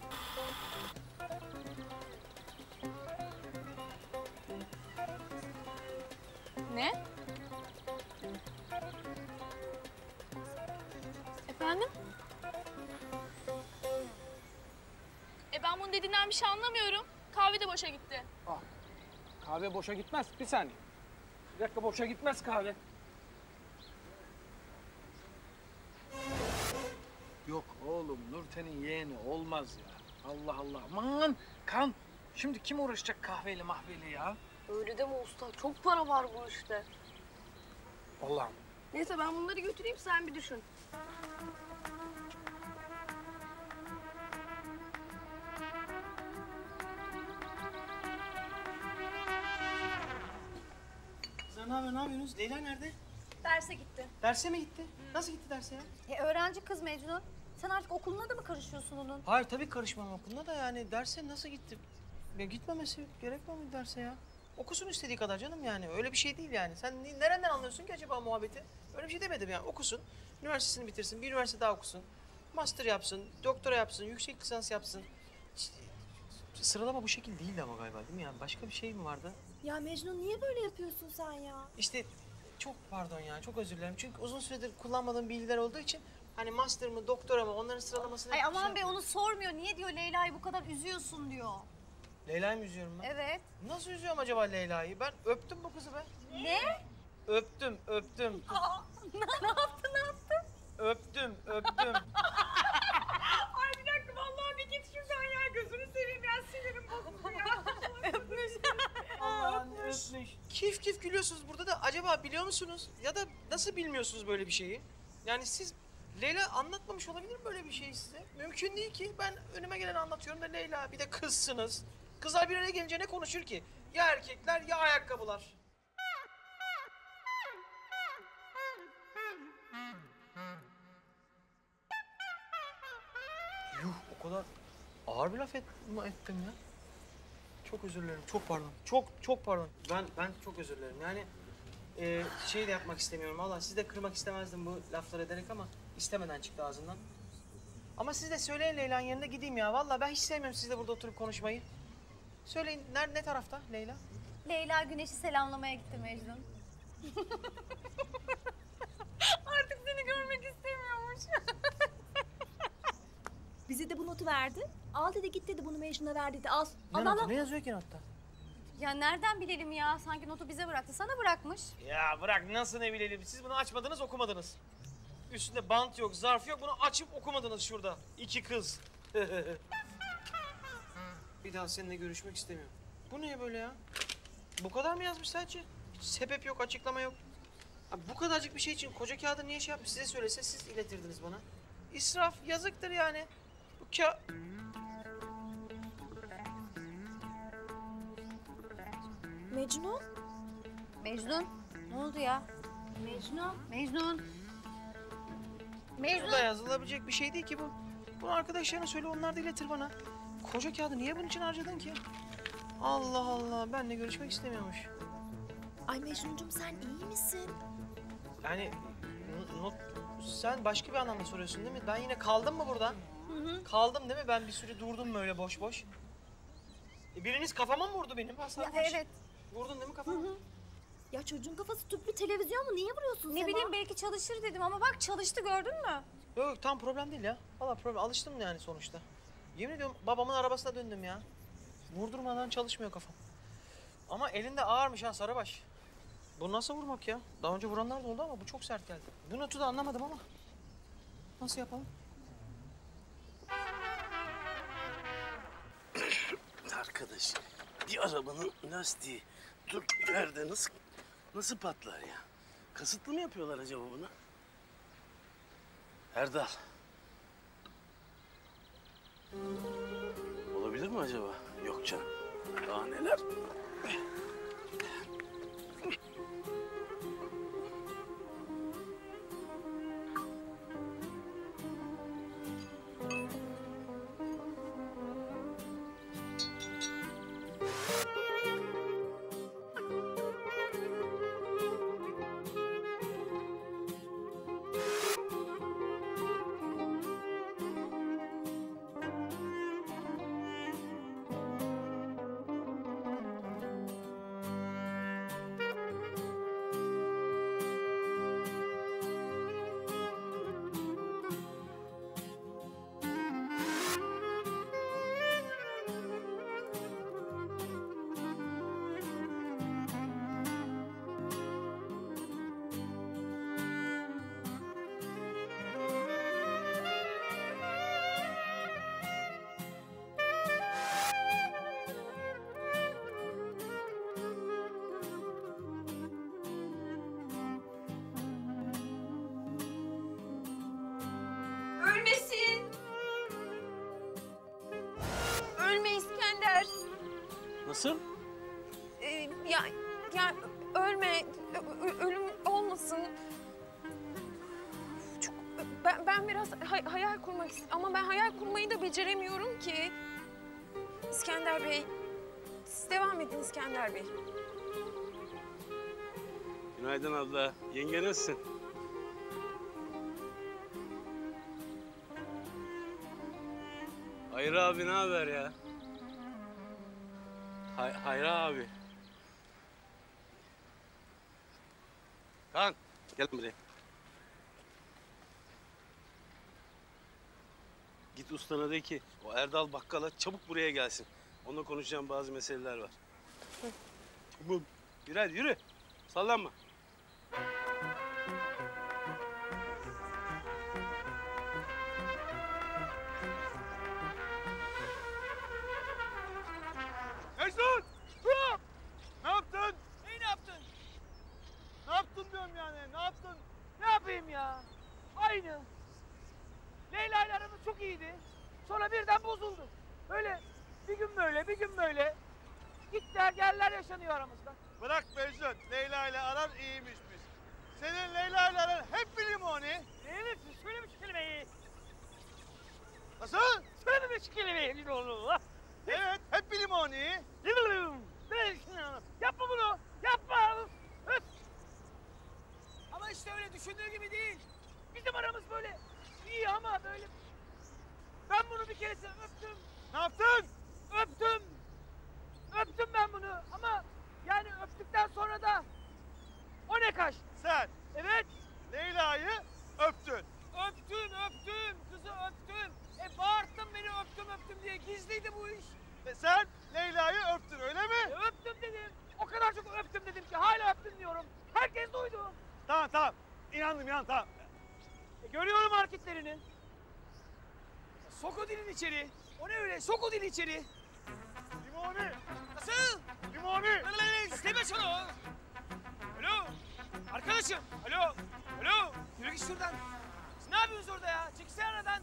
Ne? Efendim? Ben bunun dediğinden bir şey anlamıyorum. Kahve de boşa gitti. Kahve boşa gitmez. Bir saniye. Bir dakika boşa gitmez kahve. Yok oğlum Nurten'in yeğeni olmaz ya. Allah Allah. Aman kan. Şimdi kim uğraşacak kahveyle mahveyle ya? Öyle deme usta. Çok para var bu işte. Allah'ım. Neyse ben bunları götüreyim, sen bir düşün. Kızlar ne yapıyorsunuz? Leyla nerede? Derse gitti. Derse mi gitti? Nasıl gitti derse ya? Öğrenci kız Mecnun. Sen artık okuluna da mı karışıyorsun onun? Hayır tabii karışmam okuluna da yani derse nasıl gitti? Ya gitmemesi gerekmiyor muydu derse ya? Okusun istediği kadar canım yani. Öyle bir şey değil yani. Sen nereden anlıyorsun ki acaba muhabbeti? Öyle bir şey demedim yani. Okusun, üniversitesini bitirsin, bir üniversite daha okusun. Master yapsın, doktora yapsın, yüksek lisans yapsın. Sıralama bu şekil değildi ama galiba değil mi yani? Başka bir şey mi vardı? Ya Mecnun niye böyle yapıyorsun sen ya? İşte çok pardon ya, çok özür dilerim. Çünkü uzun süredir kullanmadığım bilgiler olduğu için hani master mı, doktora mı onların sıralamasını... Ay aman be onu sormuyor. Niye diyor Leyla'yı bu kadar üzüyorsun diyor. Leyla'yı mı üzüyorum ben? Evet. Nasıl üzüyorum acaba Leyla'yı? Ben öptüm bu kızı ben. Ne? Öptüm. Ne yaptın? Öptüm. Ay bir dakika vallahi bir git şuradan ya. Gözünü seveyim ya. Sinirim bozuldu ya. Öpmüşsün öpmüş. Kif kif gülüyorsunuz burada da acaba biliyor musunuz? Ya da nasıl bilmiyorsunuz böyle bir şeyi? Yani siz Leyla anlatmamış olabilir mi böyle bir şeyi size? Mümkün değil ki. Ben önüme geleni anlatıyorum da Leyla bir de kızsınız. Kızlar bir araya gelince ne konuşur ki? Ya erkekler ya ayakkabılar. Yuh o kadar ağır bir laf ettim ya. Çok özür dilerim. Çok pardon. Çok pardon. Ben çok özür dilerim. Yani şey de yapmak istemiyorum. Vallahi sizi de kırmak istemezdim bu laflar ederek ama istemeden çıktı ağzından. Ama siz de söyleyin Leyla'nın yanında gideyim ya. Vallahi ben hiç sevmiyorum sizle burada oturup konuşmayı. Söyleyin ne tarafta Leyla? Leyla Güneş'i selamlamaya gitti Mecnun. Artık seni görmek istemiyormuş. Bize de bu notu verdi. Al dedi git dedi bunu Mecnun'a ver dedi. Al. Ne Al notu? al. Ne yazıyor ki notta? Ya nereden bilelim ya? Sanki notu bize bıraktı. Sana bırakmış. Ya bırak nasıl ne bilelim. Siz bunu açmadınız okumadınız. Üstünde bant yok, zarf yok. Bunu açıp okumadınız şurada. İki kız. Bir daha seninle görüşmek istemiyorum. Bu ne böyle ya? Bu kadar mı yazmış sadece? Hiç sebep yok, açıklama yok. Abi bu kadarcık bir şey için koca kağıdı niye şey yapmış? Size söylese siz iletirdiniz bana. İsraf, yazıktır yani. Bu Mecnun? Mecnun, ne oldu ya? Mecnun. Mecnun. Bu da yazılabilecek bir şey değil ki bu. Bunu arkadaşlarına söyle, onlar da iletir bana. Koca kağıdı niye bunun için harcadın ki? Allah Allah, benle görüşmek istemiyormuş. Ay Mecnun'cum sen iyi misin? Yani sen başka bir anlamda soruyorsun değil mi? Ben yine kaldım mı burada? Hı. Kaldım değil mi? Ben bir süre durdum böyle boş boş. Biriniz kafama mı vurdu benim? Evet. Vurdun değil mi kafama? Ya çocuğun kafası tüplü televizyon mu? Niye vuruyorsun Ne bileyim belki çalışır dedim ama bak çalıştı gördün mü? Yok tam problem değil ya. Vallahi problem. Alıştım yani sonuçta. Yemin ediyorum babamın arabasına döndüm ya. Vurdurmadan çalışmıyor kafam. Ama elinde ağırmış ha Sarıbaş. Bu nasıl vurmak ya? Daha önce vuranlar da oldu ama bu çok sert geldi. Bu notu da anlamadım ama. Nasıl yapalım? Arkadaş, bir arabanın lastiği dur nerede nasıl patlar ya? Kasıtlı mı yapıyorlar acaba bunu? Erdal. Olabilir mi acaba? Yok canım. Daha neler? Ölmesin. Ölme İskender. Nasıl? Ya ölme. Ölüm olmasın. Çok, ben biraz hayal kurmak istiyorum ama ben hayal kurmayı da beceremiyorum ki. İskender Bey, siz devam edin İskender Bey. Günaydın abla. Yenge nasılsın? Hayır abi ne haber ya? Hayır abi. Kaan gel buraya. Git ustana de ki o Erdal bakkala çabuk buraya gelsin. Onunla konuşacağım bazı meseleler var. Tamam. Yürü hadi yürü. Sallanma. Mecnun! Dur! Ne yaptın? sonra birden bozuldu. Böyle bir gün böyle, bir gün böyle. Gitler geller yaşanıyor aramızda. Bırak Mecnun, Leyla ile aran iyiymiş biz. Senin Leyla ile aran hep bir limoni. Evet, söyle bir kelimeyi. Nasıl? Söyle bir kelimeyi. Evet, hep bir limoni. Yapma bunu, yapma. Öf. Ama işte öyle düşündüğü gibi değil. Bizim aramız böyle iyi ama böyle... Ben bunu bir keresinde öptüm. Ne yaptın? Öptüm. Öptüm ben bunu ama yani öptükten sonra da o ne kaç? Sen? Evet. Leyla'yı öptün. Öptüm. Kızı öptüm. Bağırttın beni öptüm diye. Gizliydi bu iş. Sen Leyla'yı öptün öyle mi? Öptüm dedim. O kadar çok öptüm dedim ki hala öptüm diyorum. Herkes duydu. Tamam. İnandım tamam. Görüyorum hareketlerini. Sok o dilini içeri. O ne öyle? Sok o dilini içeri. Limoni. Nasıl? Limoni. İsteme şunu. Alo. Arkadaşım. Alo. Yürü git şuradan. Siz ne yapıyorsunuz orada ya? Çekilsene aradan.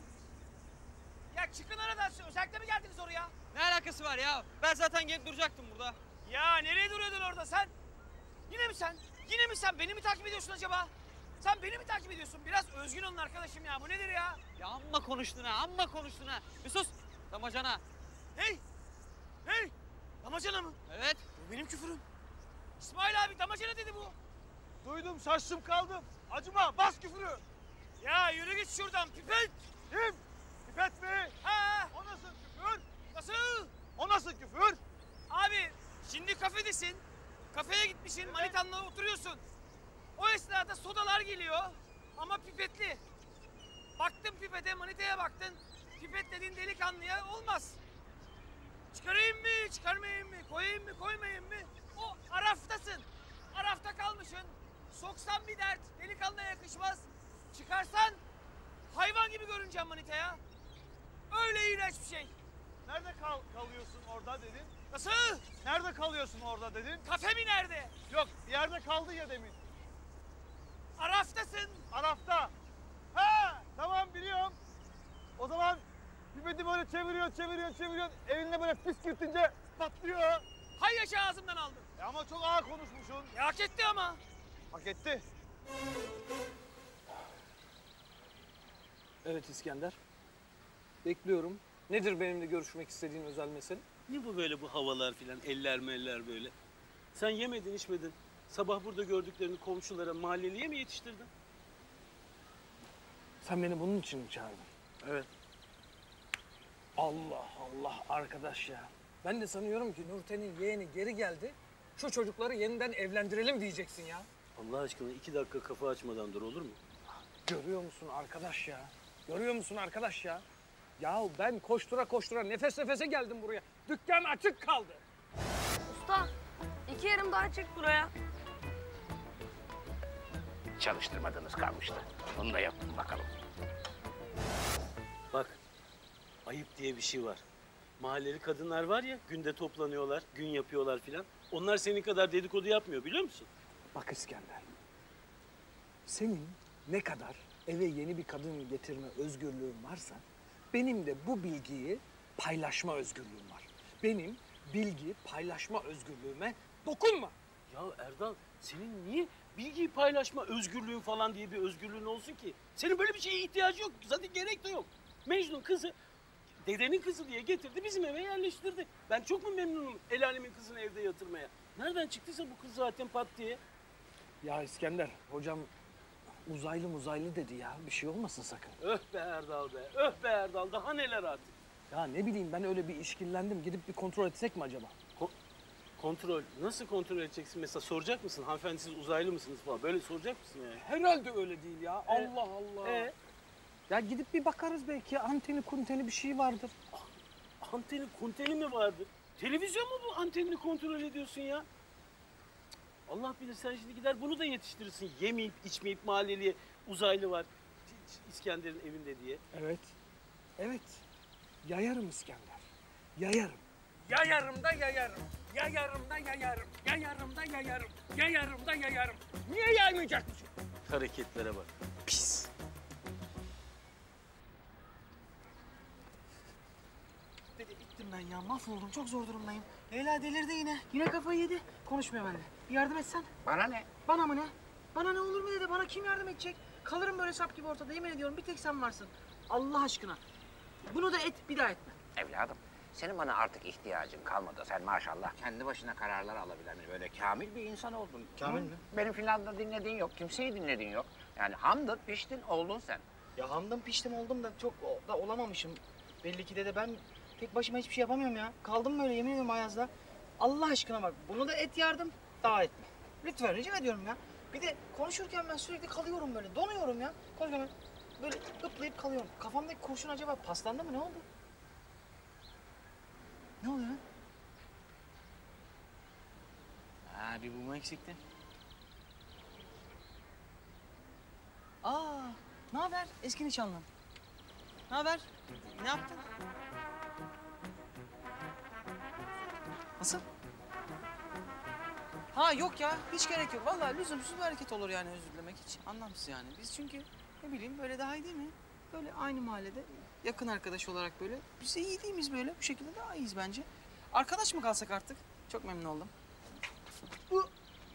Ya çıkın aradan. Özellikle mi geldiniz oraya? Ne alakası var ya? Ben zaten gelip duracaktım burada. Ya nereye duruyordun orada sen? Yine mi sen? Beni mi takip ediyorsun acaba? Sen beni mi takip ediyorsun? Biraz özgün olun arkadaşım ya. Bu nedir ya? Ya amma konuştun ha. Bir sus. Damacana. Hey! Damacana mı? Evet. Bu benim küfürüm. İsmail abi damacana dedi bu. Duydum, şaştım kaldım. Acıma, bas küfürü. Ya yürü git şuradan pipet. Kim? Pipet mi? Ha. O nasıl küfür? Nasıl? O nasıl küfür? Abi şimdi kafedesin. Kafeye gitmişsin, manitanla oturuyorsun. O esnada sodalar geliyor ama pipetli. Baktın pipete, manitaya baktın. Pipet dediğin delikanlıya olmaz. Çıkarayım mı, çıkarmayayım mı, koyayım mı, koymayayım mı? O araftasın. Arafta kalmışsın. Soksan bir dert, delikanlıya yakışmaz. Çıkarsan hayvan gibi görüneceğim manitaya. Öyle iğrenç bir şey. Nerede kalıyorsun orada dedin? Nasıl? Nerede kalıyorsun orada dedin? Kafe mi nerede? Yok, bir yerde kaldı ya demin. Araftasın. Arafta. Ha, tamam biliyorum. O zaman pipeti böyle çeviriyorsun. Elinle böyle püskürtünce patlıyor. Hay yaşa ağzımdan aldın. Ama çok ağır konuşmuşsun. Hak etti ama. Hak etti. Evet İskender. Bekliyorum. Nedir benimle görüşmek istediğin özel mesele? Ne bu böyle bu havalar filan, eller meller böyle? Sen yemedin, içmedin. Sabah burada gördüklerini komşulara, mahalleliye mi yetiştirdin? Sen beni bunun için mi çağırdın? Evet. Allah arkadaş ya. Ben de sanıyorum ki Nurten'in yeğeni geri geldi. Şu çocukları yeniden evlendirelim diyeceksin ya. Allah aşkına 2 dakika kafa açmadan dur olur mu? Görüyor musun arkadaş ya? Yahu ben koştura nefes nefese geldim buraya. Dükkan açık kaldı. Usta 2 yarım daha çek buraya. Çalıştırmadığınız kalmıştı. Onu da yapın bakalım. Bak, ayıp diye bir şey var. Mahalleli kadınlar var ya, günde toplanıyorlar, gün yapıyorlar filan. Onlar senin kadar dedikodu yapmıyor biliyor musun? Bak İskender, senin ne kadar eve yeni bir kadın getirme özgürlüğün varsa... benim de bu bilgiyi paylaşma özgürlüğüm var. Benim bilgi paylaşma özgürlüğüme dokunma. Ya Erdal, senin niye bilgiyi paylaşma özgürlüğün falan diye bir özgürlüğün olsun ki? Senin böyle bir şeye ihtiyacı yok. Zaten gerek de yok. Mecnun kızı, dedenin kızı diye getirdi, bizim eve yerleştirdi. Ben çok mu memnunum el alemin kızını evde yatırmaya? Nereden çıktıysa bu kız zaten pat diye. Ya İskender, hocam uzaylı dedi ya. Bir şey olmasın sakın. Öh be Erdal, daha neler artık. Ya ne bileyim ben öyle bir işkillendim. Gidip bir kontrol etsek mi acaba? Kontrol? Nasıl kontrol edeceksin? Mesela soracak mısın? Hanımefendi siz uzaylı mısınız falan? Böyle soracak mısın yani? Herhalde öyle değil ya. Allah Allah. Ya gidip bir bakarız belki. Anteni kunteni bir şey vardır. Anteni kunteni mi vardır? Televizyon mu bu antenini kontrol ediyorsun ya? Allah bilir sen şimdi gider bunu da yetiştirirsin. Yemeyip içmeyip mahalleliye uzaylı var İskender'in evinde diye. Evet. Yayarım İskender. Yayarım. Yayarım da yayarım. Yayarım da yayarım. Yayarım da yayarım. Yayarım da yayarım. Niye yaymayacakmışım? Hareketlere bak. Pis. ben ya. Mahvoldum. Çok zor durumdayım. Leyla delirdi yine. Yine kafayı yedi. Konuşmuyor benimle. Bir yardım etsen. Bana ne? Bana mı ne? Bana ne olur mu dedi. Bana kim yardım edecek? Kalırım böyle sap gibi ortada. Yemin ediyorum bir tek sen varsın. Allah aşkına. Bunu da et, bir daha etme. Evladım, senin bana artık ihtiyacın kalmadı. Sen maşallah kendi başına kararlar alabilen böyle kamil bir insan oldun. Kamil mi? Benim filan da dinlediğin yok, kimseyi dinlediğin yok. Yani hamdın, piştin, oldun sen. Ya hamdım piştim oldum da çok da olamamışım. Belli ki de ben tek başıma hiçbir şey yapamıyorum ya. Kaldım böyle yemin ediyorum Ayaz'da. Allah aşkına bak bunu da et yardım, daha etme. Lütfen rica ediyorum ya. Bir de konuşurken ben sürekli kalıyorum böyle, donuyorum ya. Konuşurken böyle ıplayıp kalıyorum. Kafamdaki kurşun acaba paslandı mı, ne oldu? Ne oluyor lan? Ha, bir bulma eksikti. Aa, ne haber eski nişanlım? Ne haber? Ne yaptın? Nasıl? Ha yok ya, hiç gerek yok. Vallahi lüzumsuz bir hareket olur yani özür dilemek. Hiç anlamsız yani. Biz çünkü ne bileyim böyle daha iyi değil mi? Böyle aynı mahallede yakın arkadaş olarak böyle. Biz de iyi değil miyiz böyle? Bu şekilde daha iyiyiz bence. Arkadaş mı kalsak artık? Çok memnun oldum. Bu...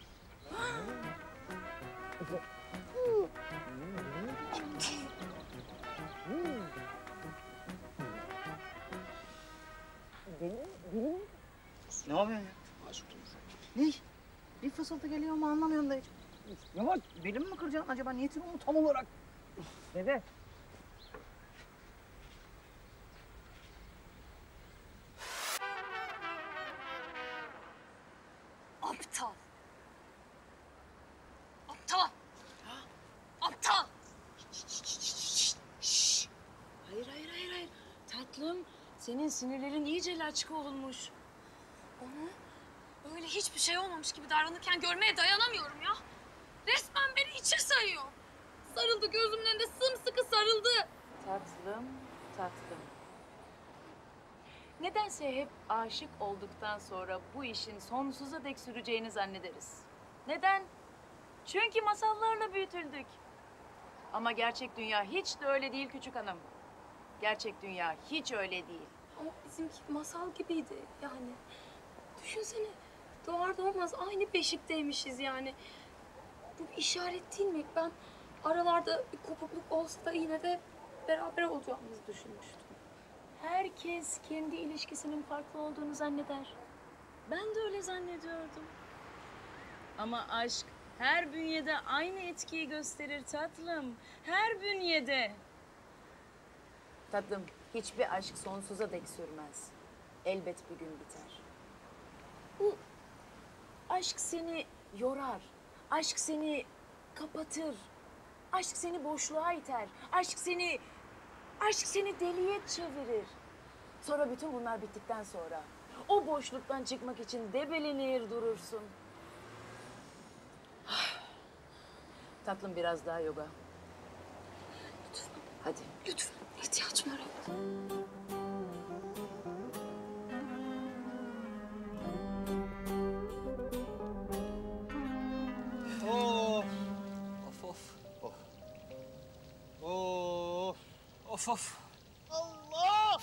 Ne yapıyorsun ya? Ne? Bir fısıltı geliyor ama anlamıyorum da hiç. Yavaş, belimi mi kıracaksın acaba? Niyetin o mu tam olarak? Dede. Aptal. Aptal. Aptal. Hayır. Tatlım, senin sinirlerin iyice laçka olmuş. Onu öyle hiçbir şey olmamış gibi davranırken görmeye dayanamıyorum ya. Resmen beni içe sayıyor. Sarıldı, gözümün önünde sımsıkı sarıldı. Tatlım. Nedense hep aşık olduktan sonra bu işin sonsuza dek süreceğini zannederiz. Neden? Çünkü masallarla büyütüldük. Ama gerçek dünya hiç de öyle değil küçük hanım. Gerçek dünya hiç öyle değil. Ama bizimki masal gibiydi yani. Düşünsene, doğar doğmaz aynı beşikteymişiz yani. Bu bir işaret değil mi? Ben aralarda bir kopukluk olsa da yine de beraber olacağımızı düşünmüştüm. Herkes kendi ilişkisinin farklı olduğunu zanneder. Ben de öyle zannediyordum. Ama aşk her bünyede aynı etkiyi gösterir tatlım. Her bünyede. Tatlım, hiçbir aşk sonsuza dek sürmez. Elbet bir gün biter. Bu aşk seni yorar. Aşk seni kapatır. Aşk seni boşluğa iter. Aşk seni deliye çevirir. Sonra bütün bunlar bittikten sonra o boşluktan çıkmak için debelenir durursun. Tatlım biraz daha yoga. Lütfen. Hadi. Lütfen. İhtiyacım var. Of. Of. Allah!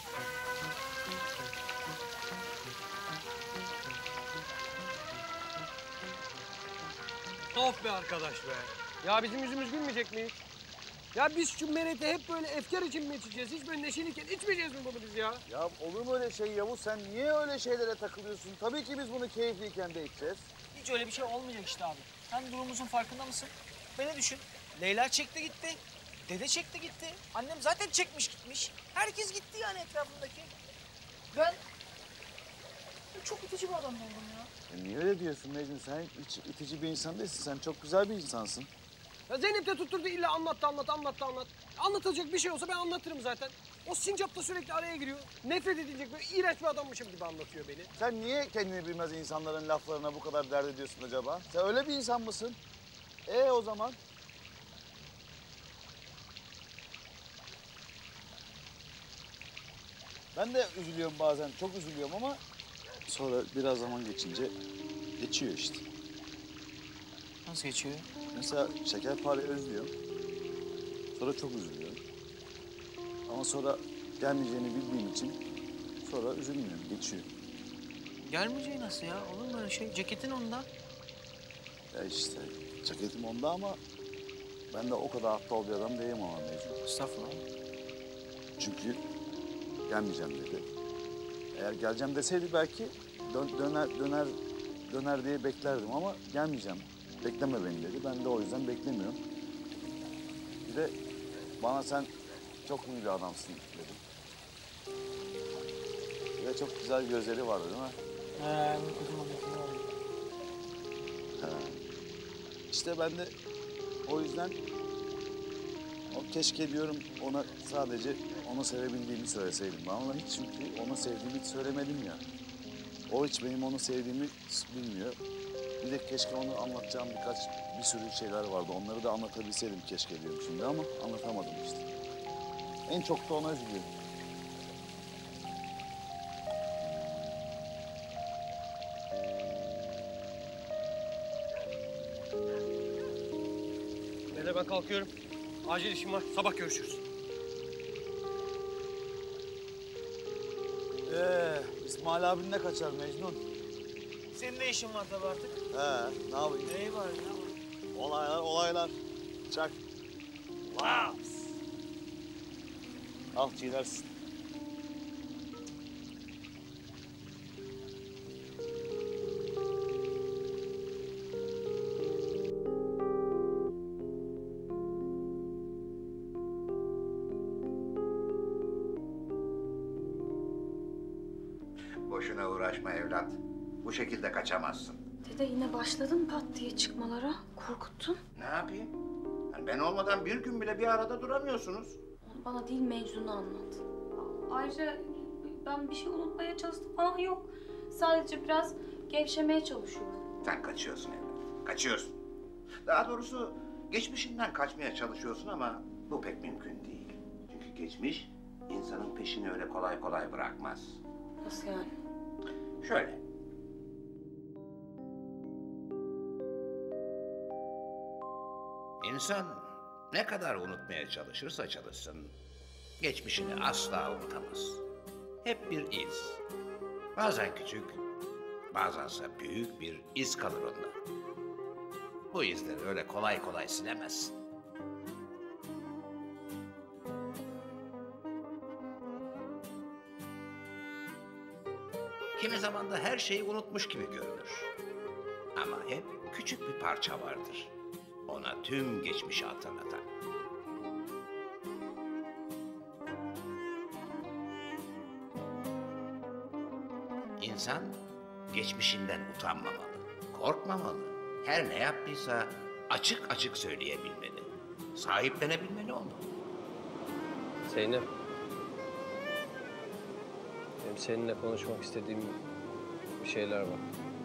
Of be arkadaş be. Ya bizim yüzümüz gülmeyecek mi hiç? Ya biz şu merete hep böyle efkar için mi içeceğiz? Hiç böyle neşeliyken içmeyeceğiz mi bunu biz ya? Ya olur mu öyle şey Yavuz? Sen niye öyle şeylere takılıyorsun? Tabii ki biz bunu keyifliyken de içeceğiz. Hiç öyle bir şey olmayacak işte abi. Sen durumumuzun farkında mısın? Beni düşün. Leyla çekti gitti. Dede çekti gitti. Annem zaten çekmiş gitmiş. Herkes gitti yani etrafındaki. Ben çok itici bir adam oldum ya. Niye öyle diyorsun Mecnun? Sen hiç itici bir insan değilsin. Sen çok güzel bir insansın. Ya Zeynep de tutturdu illa anlat. Anlatılacak bir şey olsa ben anlatırım zaten. O sincap da sürekli araya giriyor. Nefret edilecek böyle iğrenç bir adammışım gibi anlatıyor beni. Sen niye kendini bilmez insanların laflarına bu kadar dert ediyorsun acaba? Sen öyle bir insan mısın? O zaman? Ben de üzülüyorum bazen, çok üzülüyorum ama sonra biraz zaman geçince geçiyor işte. Nasıl geçiyor? Mesela şekerpareyi özlüyorum. Sonra çok üzülüyorum. Ama sonra gelmeyeceğini bildiğim için Sonra üzülmüyorum, geçiyor. Gelmeyeceği nasıl ya? Olur mu öyle şey? Ceketin onda. Ya işte ceketim onda ama ben de o kadar aptal bir adam değilim ama Mecnun. Estağfurullah. Çünkü gelmeyeceğim dedi. Eğer geleceğim deseydi belki döner diye beklerdim ama gelmeyeceğim. Bekleme beni dedi. Ben de o yüzden beklemiyorum. Bir de bana sen çok iyi bir adamsın dedi. Bir de çok güzel gözleri vardı değil mi? İşte ben de o yüzden keşke diyorum ona sadece onu sevebildiğimi söyleseydim. Ben ona hiç çünkü onu sevdiğimi hiç söylemedim ya. O hiç benim onu sevdiğimi bilmiyor. Bir de keşke onu anlatacağım bir sürü şeyler vardı. Onları da anlatabilseydim keşke diyorum şimdi ama anlatamadım işte. En çok da ona üzülüyorum. Dede ben kalkıyorum. Acil işim var. Sabah görüşürüz. İsmail abin ne kaçar Mecnun? Senin de işin var tabii artık. Ne yapayım? Neyi var ya? Olaylar. Çak. Vaps. Al çiğnersin. Boşuna uğraşma evlat. Bu şekilde kaçamazsın. Dede yine başladın pat diye çıkmalara. Korkuttun. Ne yapayım? Yani ben olmadan bir gün bile bir arada duramıyorsunuz. Onu bana değil Mecnun'u anlat. Ayrıca ben bir şey unutmaya çalıştım falan yok. Sadece biraz gevşemeye çalışıyorum. Sen kaçıyorsun evlat. Kaçıyorsun. Daha doğrusu geçmişinden kaçmaya çalışıyorsun ama bu pek mümkün değil. Çünkü geçmiş insanın peşini öyle kolay kolay bırakmaz. Nasıl yani? Şöyle. İnsan ne kadar unutmaya çalışırsa çalışsın, geçmişini asla unutamaz. Hep bir iz. Bazen küçük, bazense büyük bir iz kalır onda. Bu izleri öyle kolay kolay silemezsin. Kimi zaman da her şeyi unutmuş gibi görünür. Ama hep küçük bir parça vardır. Ona tüm geçmişi hatırlatan. İnsan geçmişinden utanmamalı, korkmamalı. Her ne yaptıysa açık açık söyleyebilmeli. Sahiplenebilmeli onu. Zeynep. Benim seninle konuşmak istediğim bir şeyler var.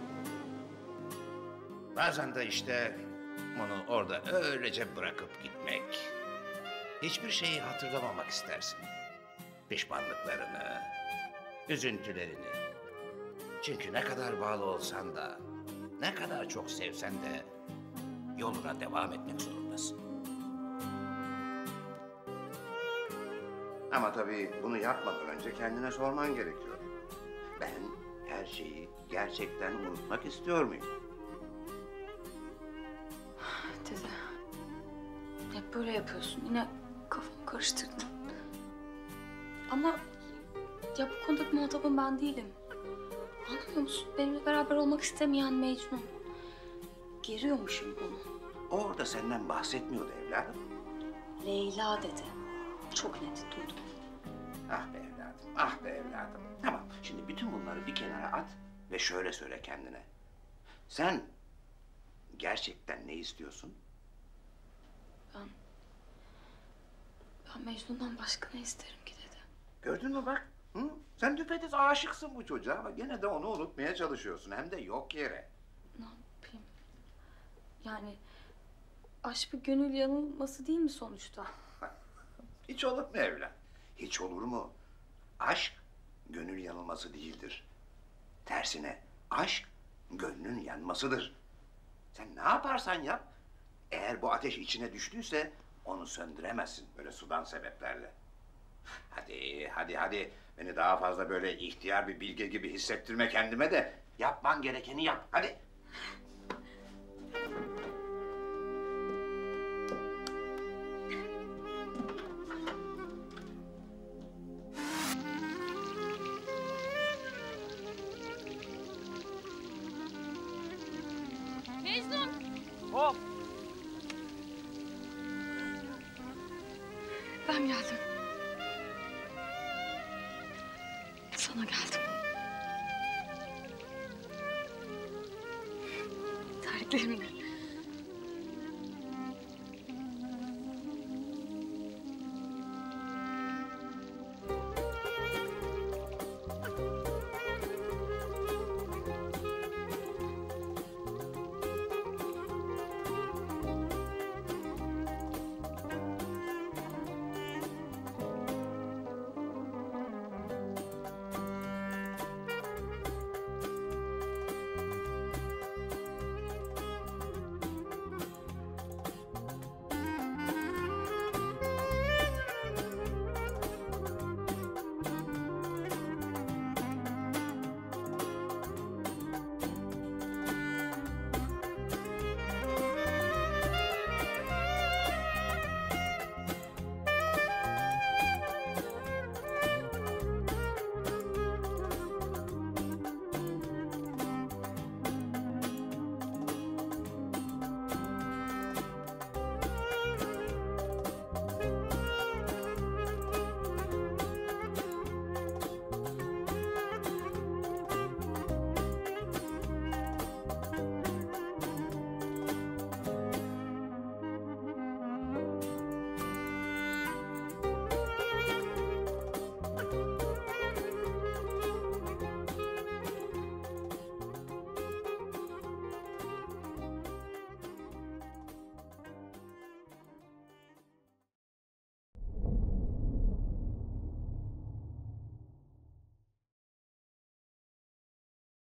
Bazen de işte onu orada öylece bırakıp gitmek. Hiçbir şeyi hatırlamamak istersin. Pişmanlıklarını, üzüntülerini. Çünkü ne kadar bağlı olsan da, ne kadar çok sevsen de yoluna devam etmek zorundasın. Ama tabii bunu yapmadan önce kendine sorman gerekiyor. Ben her şeyi gerçekten unutmak istiyor muyum? Dede. Hep böyle yapıyorsun. Yine kafamı karıştırdın. Ama ya bu konudaki muhatabım ben değilim. Anlamıyor musun? Benimle beraber olmak istemeyen Mecnun. Geriyormuşum onu. Orada senden bahsetmiyordu evladım. Leyla dedi. Çok net duydum. Ah be evladım, ah be evladım. Tamam, şimdi bütün bunları bir kenara at ve şöyle söyle kendine. Sen gerçekten ne istiyorsun? Ben Mecnun'dan başka ne isterim ki dede? Gördün mü bak? Hı? Sen düpedüz aşıksın bu çocuğa ama gene de onu unutmaya çalışıyorsun. Hem de yok yere. Ne yapayım? Yani aşk bir gönül yanılması değil mi sonuçta? Hiç olur mu evlat? Hiç olur mu? Aşk gönül yanılması değildir. Tersine aşk gönlün yanmasıdır. Sen ne yaparsan yap, eğer bu ateş içine düştüyse onu söndüremezsin böyle sudan sebeplerle. Hadi Beni daha fazla böyle ihtiyar bir bilge gibi hissettirme kendime de yapman gerekeni yap. Hadi. Mecnun! Hop! Ben geldim. Sana geldim. Terliklerimle.